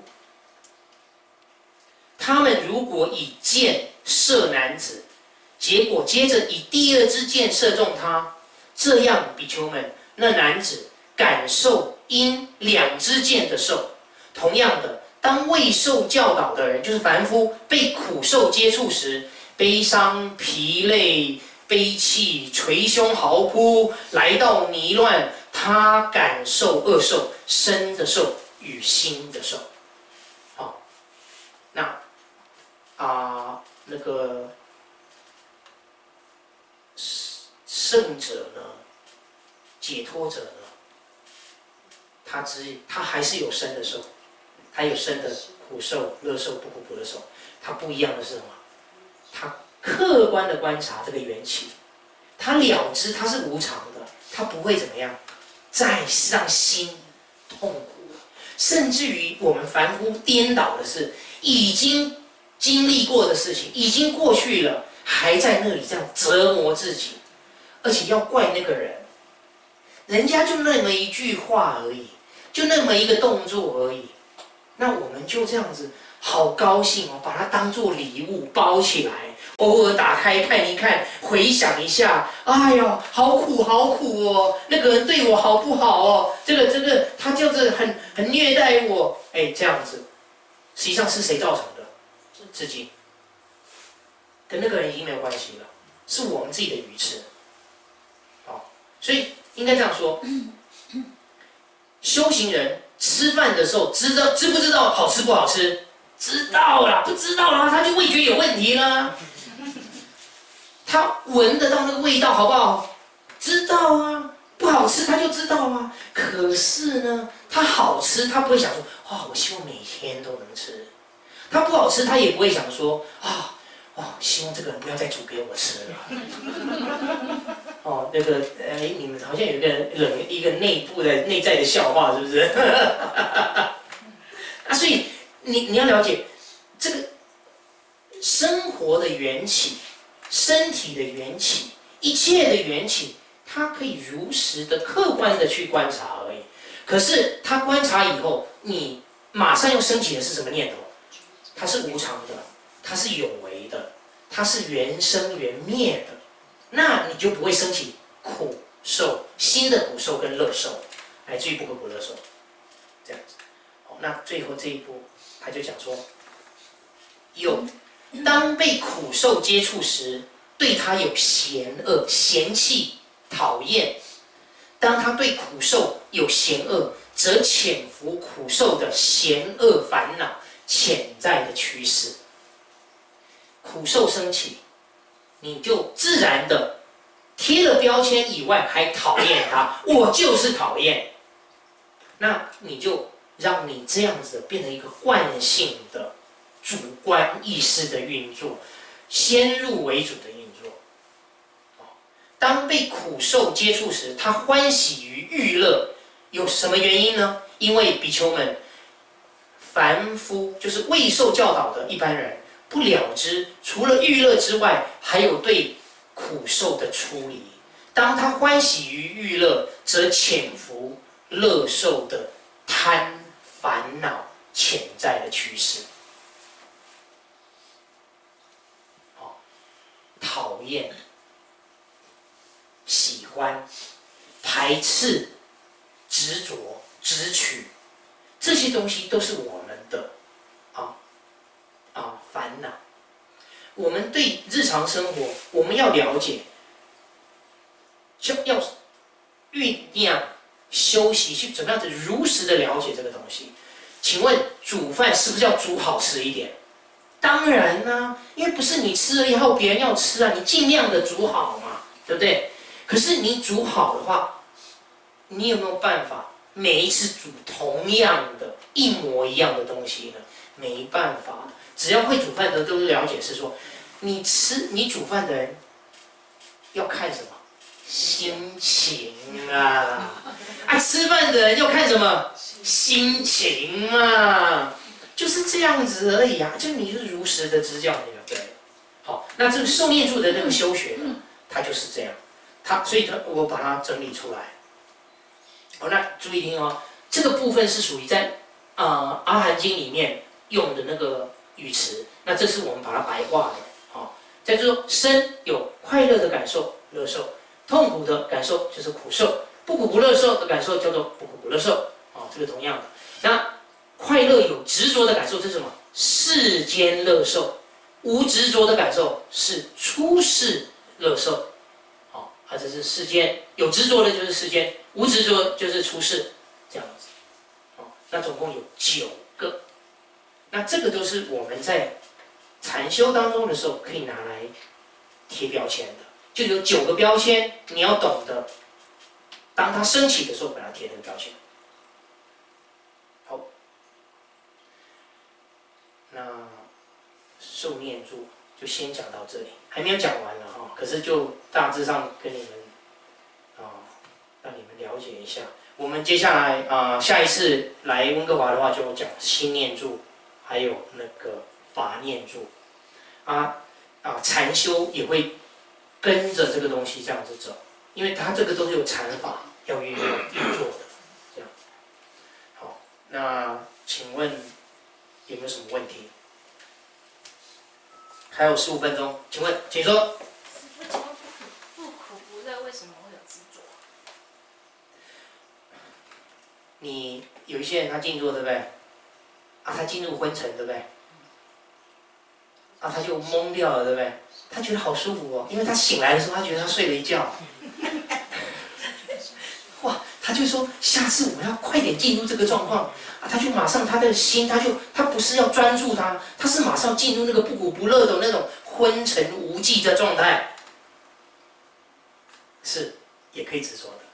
他们如果以箭射男子，结果接着以第二支箭射中他，这样比丘们，那男子感受因两支箭的受。同样的，当未受教导的人，就是凡夫，被苦受接触时，悲伤、疲累、悲泣、捶胸嚎哭，来到迷乱，他感受恶受，身的受与心的受。好，那啊、呃、那个圣者呢，解脱者呢，他只他还是有身的受。他有生的苦受、乐受、不苦不乐受，他不一样的是什么？他客观的观察这个缘起，他了知它是无常的，他不会怎么样，再让心痛苦。甚至于我们凡夫颠倒的是，已经经历过的事情，已经过去了，还在那里这样折磨自己，而且要怪那个人，人家就那么一句话而已，就那么一个动作而已。那我们就这样子，好高兴哦，把它当作礼物包起来，偶尔打开看一看，回想一下，哎呦，好苦好苦哦，那个人对我好不好哦？这个这个他就是很很虐待我，哎，这样子，实际上是谁造成的？自己，跟那个人已经没有关系了，是我们自己的愚痴。好，所以应该这样说，修行人。吃饭的时候，知道知不知道好吃不好吃？知道啦，不知道啦，他就味觉有问题啦。他闻得到那个味道好不好？知道啊，不好吃他就知道啊。可是呢，他好吃，他不会想说啊、哦，我希望每天都能吃。他不好吃，他也不会想说啊。哦，希望这个人不要再煮给我吃了。哦，那个，哎，你们好像有一个冷一个内部的内在的笑话，是不是？啊，所以你你要了解这个生活的缘起、身体的缘起、一切的缘起，它可以如实的、客观的去观察而已。可是他观察以后，你马上又升起的是什么念头？它是无常的。它是有为的，它是缘生缘灭的，那你就不会升起苦受、新的苦受跟乐受，乃至于不苦不乐受，这样子。好，那最后这一步，他就讲说，有当被苦受接触时，对他有嫌恶、嫌弃、讨厌；当他对苦受有嫌恶，则潜伏苦受的嫌恶烦恼潜在的趋势。苦受升起，你就自然的贴了标签以外，还讨厌它，我就是讨厌。那你就让你这样子变成一个惯性的主观意识的运作，先入为主的运作。当被苦受接触时，他欢喜于欲乐，有什么原因呢？因为比丘们，凡夫就是未受教导的一般人。不了知，除了欲乐之外，还有对苦受的出离。当他欢喜于欲乐，则潜伏乐受的贪烦恼潜在的趋势。好，讨厌、喜欢、排斥、执着、执取，这些东西都是我们的啊。啊，烦恼。我们对日常生活，我们要了解，就要酝酿、休息，去怎么样子如实的了解这个东西。请问煮饭是不是要煮好吃一点？当然啦、啊，因为不是你吃了以后别人要吃啊，你尽量的煮好嘛，对不对？可是你煮好的话，你有没有办法每一次煮同样的、一模一样的东西呢？没办法的。只要会煮饭的都了解是说，你吃你煮饭的人要看什么？心情啊！啊，吃饭的人要看什么？心情啊！就是这样子而已啊！就你是如实的支教你了，对。好，那这个受念处的那个修学呢，它就是这样。 它所以它我把它整理出来。好，那注意听哦，这个部分是属于在啊、呃《阿含经》里面用的那个语词，那这是我们把它白话的。好，再就是说，身有快乐的感受，乐受；痛苦的感受就是苦受；不苦不乐受的感受叫做不苦不乐受。哦，这个同样的。那快乐有执着的感受，这是什么？世间乐受。无执着的感受是出世乐受。好，啊，这是世间有执着的，就是世间；无执着就是出世，这样子。好，那总共有九个。那这个都是我们在禅修当中的时候可以拿来贴标签的，就有九个标签，你要懂得，当它升起的时候，把它贴那个标签。好，那受念住就先讲到这里，还没有讲完了哈，可是就大致上跟你们啊，让你们了解一下。我们接下来啊，下一次来温哥华的话，就讲心念住，还有那个法念住。啊啊，禅修也会跟着这个东西这样子走，因为它这个都是有禅法要运用运作的，这样。好，那请问有没有什么问题？还有十五分钟，请问，请说。 师父，请问不苦不苦不乐为什么会有执着？ 你有一些人他静坐，对不对？啊，他进入昏沉，对不对？啊，他就懵掉了，对不对？他觉得好舒服哦，因为他醒来的时候，他觉得他睡了一觉。哇，他就说下次我要快点进入这个状况啊！他就马上他的心，他就他不是要专注他，他是马上进入那个不苦不乐的那种昏沉无际的状态，是也可以执着的。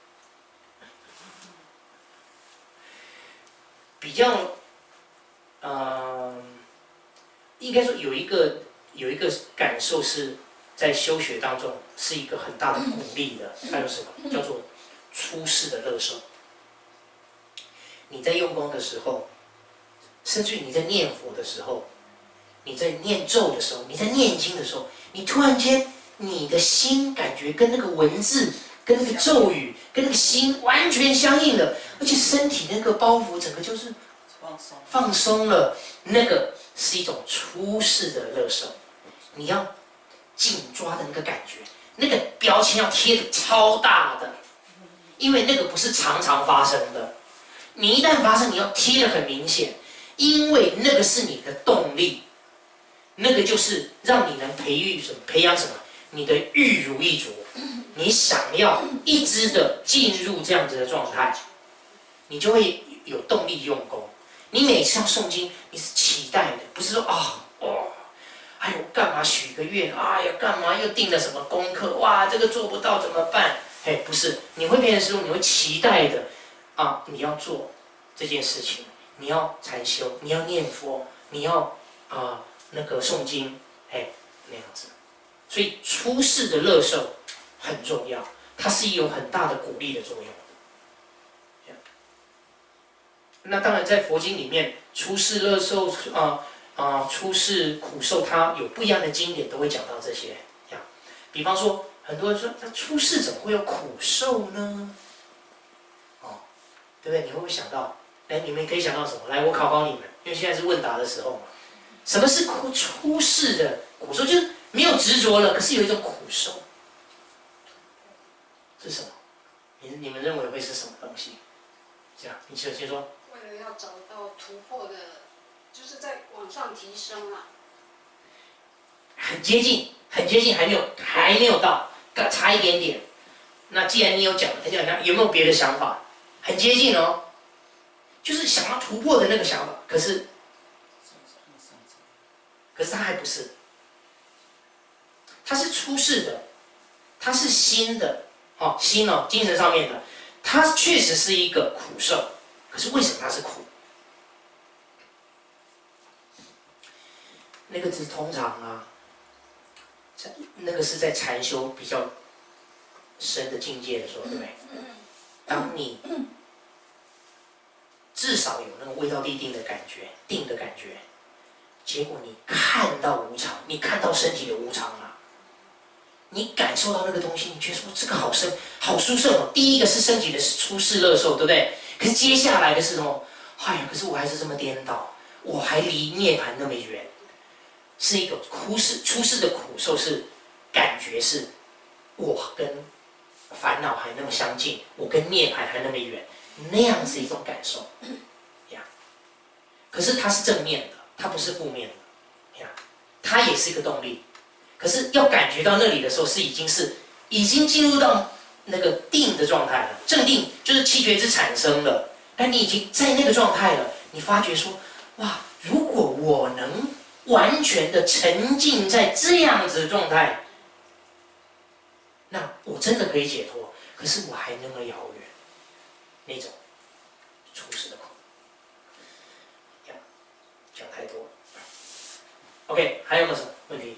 比较，呃，应该说有一个有一个感受是在修学当中是一个很大的鼓励的，那叫什么？叫做出世的乐受。你在用功的时候，甚至于你在念佛的时候，你在念咒的时候，你在念经的时候，你突然间你的心感觉跟那个文字、跟那个咒语、跟那个心完全相应了，而且身体那个包袱整个就是放松， 放松了，那个是一种出世的乐受。你要紧抓的那个感觉，那个标签要贴的超大的，因为那个不是常常发生的。你一旦发生，你要贴的很明显，因为那个是你的动力，那个就是让你能培育什么，培养什么，你的欲如一着，你想要一直的进入这样子的状态，你就会有动力用功。你每次要诵经，你是期待的，不是说啊哦，哎呦干嘛许个愿，哎呀干嘛又定了什么功课，哇这个做不到怎么办？嘿，不是，你会变成说你会期待的啊，你要做这件事情，你要禅修，你要念佛，你要啊那个诵经，哎那样子。所以出世的乐受很重要，它是有很大的鼓励的作用。那当然，在佛经里面，出世乐受啊啊，出世苦受，它有不一样的经典都会讲到这些。这样，比方说，很多人说，那出世怎么会有苦受呢？哦，对不对？你会不会想到？哎，你们可以想到什么？来，我考考你们，因为现在是问答的时候嘛。什么是苦出世的苦受？就是没有执着了，可是有一种苦受，是什么？你你们认为会是什么东西？这样，你先先说。 为了要找到突破的，就是在往上提升啊。 很接近，很接近，还没有，还没有到，差一点点。那既然你有讲，讲讲有没有别的想法？很接近哦，就是想要突破的那个想法，可是，可是他还不是，他是出世的，他是新的，哦，新哦，精神上面的，他确实是一个苦受。可是为什么它是苦？那个是通常啊，那个是在禅修比较深的境界的时候，对不对？当你至少有那个味道地定的感觉，定的感觉，结果你看到无常，你看到身体的无常啊， 你感受到那个东西，你觉得说这个好深，好殊胜哦。第一个是升级的是出世乐受，对不对？可是接下来的是什么？哎呀，可是我还是这么颠倒，我还离涅槃那么远，是一个出世出世的苦受，是感觉是我跟烦恼还那么相近，我跟涅槃还那么远，那样是一种感受呀。可是它是正面的，它不是负面的呀，它也是一个动力。可是要感觉到那里的时候，是已经是已经进入到那个定的状态了。正定就是七觉之产生了，但你已经在那个状态了。你发觉说，哇，如果我能完全的沉浸在这样子的状态，那我真的可以解脱。可是我还那么遥远，那种出世的苦，呀，讲太多了。OK， 还有没有什么问题？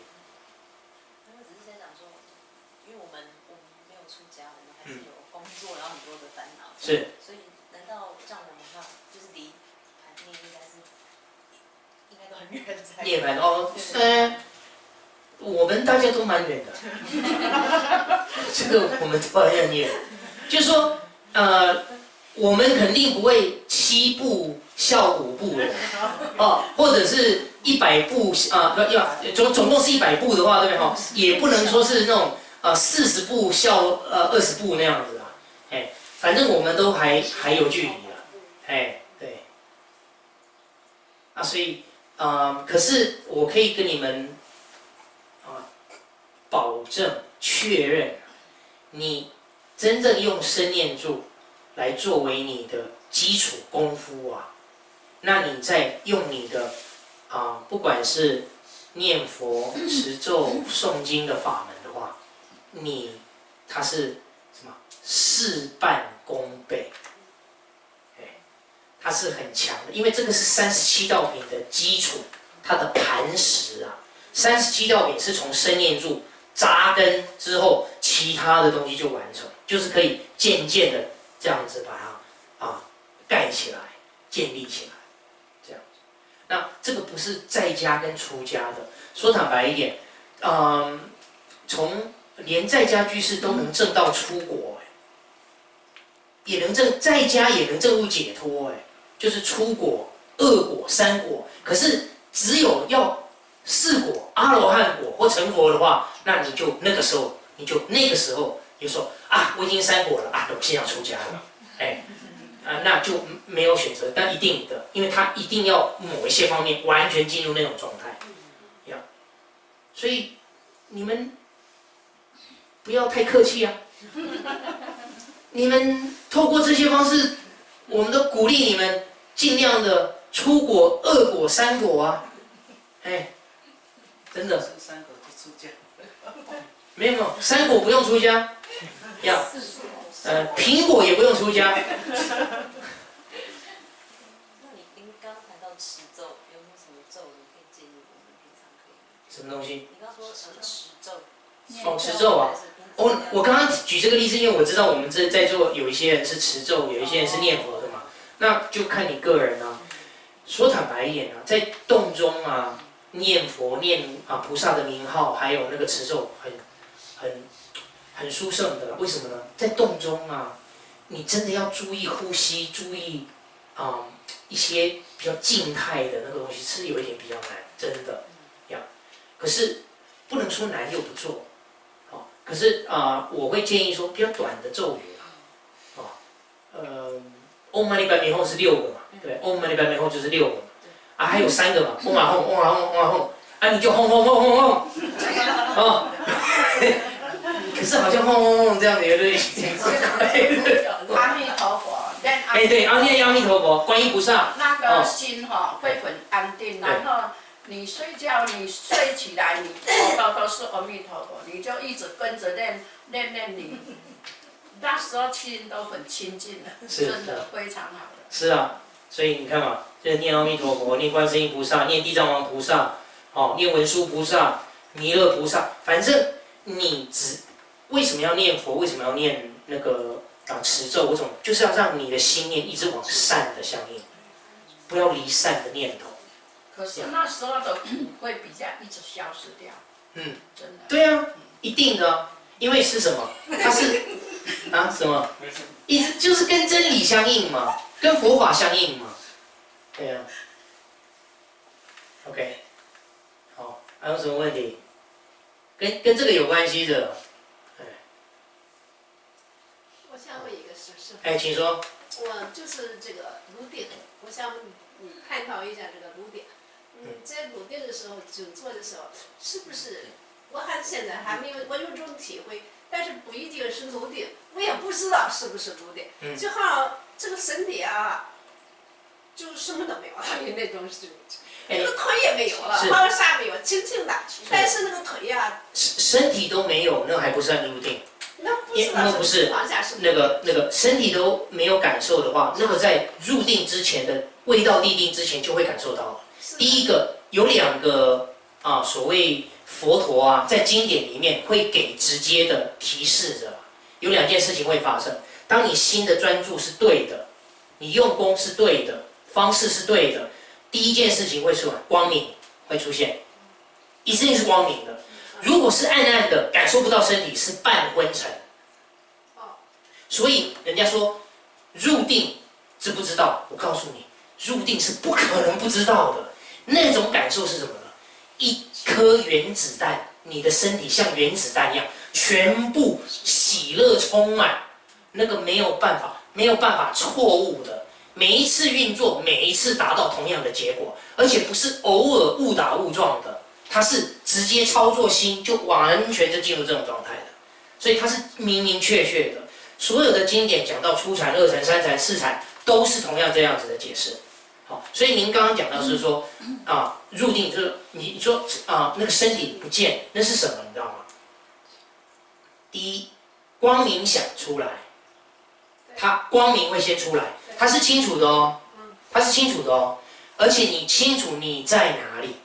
是， 所以难道这样的话，就是离盘念应该是应该都很远才涅槃哦，嗯，我们大家都蛮远的，这个我们都很远，就是说，呃，我们肯定不会七步笑五步的，哦，或者是一百步啊，要要总总共是一百步的话，对不对？哈，也不能说是那种呃四十步笑呃二十步那样子啊，哎。反正我们都还还有距离了，哎，对，啊，所以，呃，可是我可以跟你们啊保证确认，你真正用身念住来作为你的基础功夫啊，那你在用你的啊，不管是念佛、持咒、诵经的法门的话，你它是什么事半功倍，哎，它是很强的，因为这个是三十七道品的基础，它的磐石啊。三十七道品是从身念住扎根之后，其他的东西就完成，就是可以渐渐的这样子把它啊盖起来、建立起来，这样子。那这个不是在家跟出家的，说坦白一点，嗯，从连在家居士都能证到出国。也能证在家也能证入解脱，哎，就是出果、二果、三果。可是只有要四果、阿罗汉果或成佛的话，那你就那个时候，你就那个时候就说啊，我已经三果了啊，我现在要出家了，哎，啊，那就没有选择，但一定的，因为他一定要某一些方面完全进入那种状态，呀，所以你们不要太客气啊。你们透过这些方式，我们都鼓励你们尽量的出果、二果、三果啊，哎，真的。 三果不出家。 没有没有，三果不用出家，要，呃，苹果也不用出家。 那你您刚谈到持咒，有没有什么咒你可以建议我们平常可以？ 什么东西？ 你刚刚说呃持咒。 哦，持咒啊。哦，我刚刚举这个例子，因为我知道我们这在座有一些人是持咒，有一些人是念佛的嘛，那就看你个人啊。说坦白一点啊，在洞中啊，念佛念啊菩萨的名号，还有那个持咒，很很很殊胜的。为什么呢？在洞中啊，你真的要注意呼吸，注意啊一些比较静态的那个东西，是有一点比较难，真的呀。可是不能说难又不做。可是啊、呃，我会建议说比较短的咒语啊，啊，呃，Om Mani Padme Hum 是六个嘛，对 ，Om Mani Padme Hum 就是六个嘛，啊，还有三个嘛 ，Om Ah Hum Om Ah Hum Om Ah Hum， 啊，你就轰轰轰轰轰，哦，可是好像轰轰轰这样子有点阿弥陀佛， 哎对，阿念阿弥陀佛，观音菩萨， 那个心哈会很安定，然后。你睡觉，你睡起来，你头都都是阿弥陀佛，你就一直跟着念念念你，那时候心都很清净了，真的非常好的。 是啊，所以你看嘛，就是念阿弥陀佛，念观世音菩萨，念地藏王菩萨，哦，念文殊菩萨、弥勒菩萨，反正你只为什么要念佛？为什么要念那个啊持咒？我总就是要让你的心念一直往善的相应，不要离善的念头。 可是那时候的苦会比较一直消失掉。 嗯， 真的。 对啊，一定的啊，因为是什么？它是啊什么？一直就是跟真理相应嘛，跟佛法相应嘛。对啊。OK， 好，还有什么问题？跟跟这个有关系的，哎， 我想问一个事是， 哎，请说。 我就是这个炉鼎，我想你探讨一下这个炉鼎。嗯，在炉鼎的时候，久坐的时候，是不是？我还现在还没有，我有这种体会，但是不一定是炉鼎，我也不知道是不是炉鼎。 嗯， 就好像这个身体啊，就什么都没有了，有那种是。那个腿也没有了，好像啥没有，轻轻的，但是那个腿呀， 身体都没有，那还不算入定。 那不知道不是那个那个身体都没有感受的话，那个在入定之前的未到地定之前就会感受到。第一个有两个啊，所谓佛陀啊，在经典里面会给直接的提示着，有两件事情会发生。当你心的专注是对的，你用功是对的，方式是对的。第一件事情会出来，光明会出现，一定是光明的。如果是暗暗的，感受不到身体，是半昏沉。所以人家说入定知不知道？我告诉你，入定是不可能不知道的。那种感受是什么呢？一颗原子弹，你的身体像原子弹一样，全部喜乐充满，那个没有办法，没有办法错误的。每一次运作，每一次达到同样的结果，而且不是偶尔误打误撞的，它是直接操作心就完全就进入这种状态的，所以它是明明确确的。所有的经典讲到初禅、二禅、三禅、四禅，都是同样这样子的解释。好，所以您刚刚讲到是说啊，入定就是你说啊，那个身体不见，那是什么？你知道吗？第一，光明想出来，它光明会先出来。它是清楚的哦，它是清楚的哦，而且你清楚你在哪里，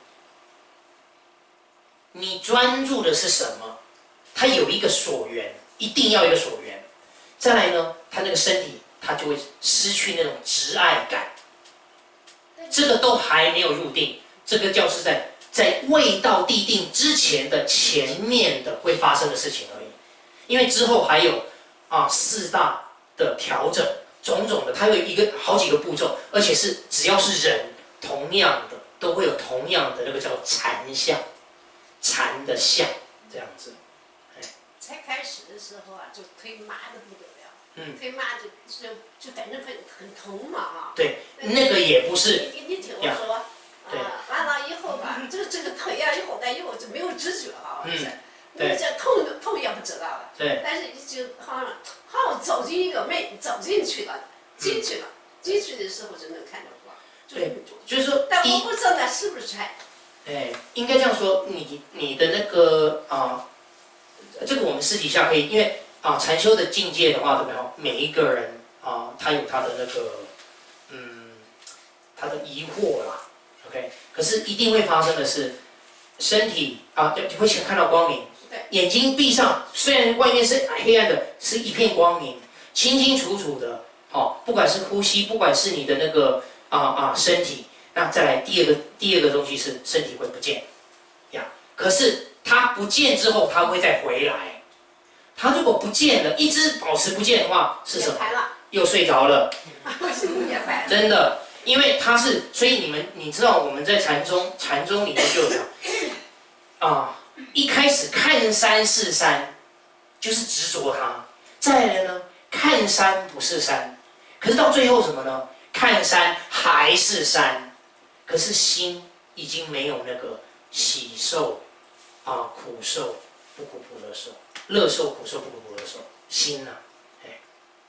你专注的是什么，它有一个所缘，一定要有一个所缘。再来呢，它那个身体，它就会失去那种执爱感，这个都还没有入定，这个叫是在在未到地定之前的前面的会发生的事情而已，因为之后还有啊四大的调整。种种的，它有一个好几个步骤，而且是只要是人，同样的都会有同样的那个叫禅相，禅的相这样子。 才开始的时候啊，就腿麻的不得了， 嗯， 腿麻就就就反正很很疼嘛啊。 对，那个也不是。 你你听我说，啊，完了以后吧，这个这个腿呀，以后来以后就没有知觉了， 嗯， 对，这痛痛也不知道了， 对， 但是就好像好像走进一个门，走进去了，进去了，进去的时候就能看到光， 对，就是说， 但我不知道那是不是禅。 哎，应该这样说，你你的那个啊，这个我们私底下可以，因为啊禅修的境界的话，对不对？每一个人啊，他有他的那个嗯，他的疑惑啦 ，OK， 可是一定会发生的是，身体啊就会先看到光明。眼睛闭上，虽然外面是黑暗的，是一片光明，清清楚楚的。好、哦，不管是呼吸，不管是你的那个啊啊身体，那再来第二个第二个东西是身体会不见，呀。可是它不见之后，它会再回来。它如果不见了，一直保持不见的话，是什么？又睡着了。真的，因为它是，所以你们你知道我们在禅宗禅宗里面就有讲啊。一开始看山是山，就是执着它；再来呢，看山不是山，可是到最后什么呢？看山还是山，可是心已经没有那个喜受啊、苦受不苦不乐受，乐受苦受不苦不乐受，心呐、啊，哎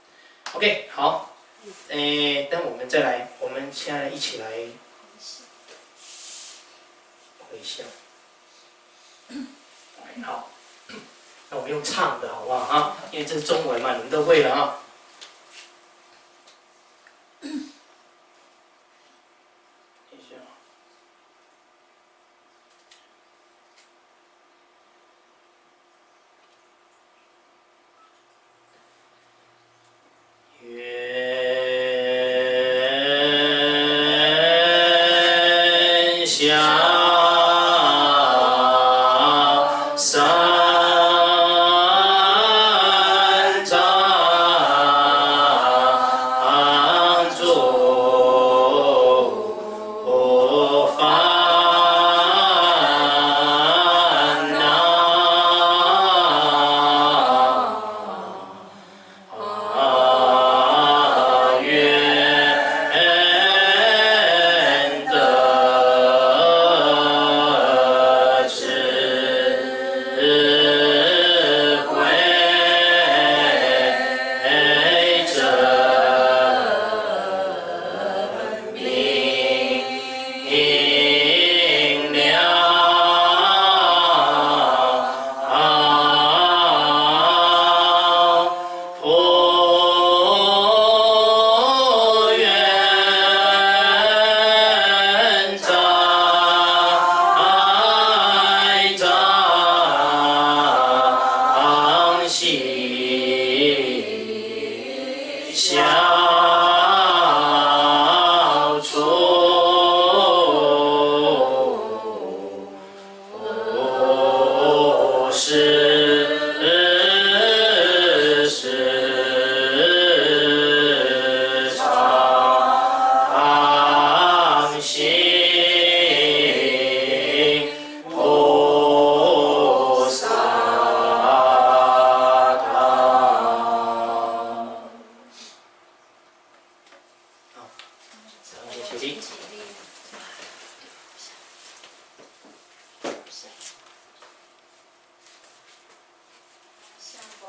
，OK， 好，哎，但我们再来，我们现在一起来回向。好，那我们用唱的好不好啊？因为这是中文嘛，你们都会了啊。愿下。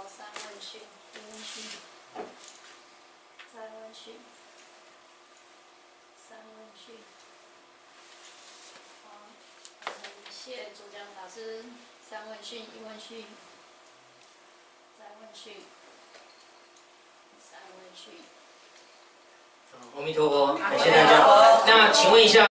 佛，三问讯，一问讯，再问讯，三问讯。好，感谢主讲法师，三问讯，一问讯，再问讯，三问讯。 阿弥陀佛，感谢大家。那请问一下。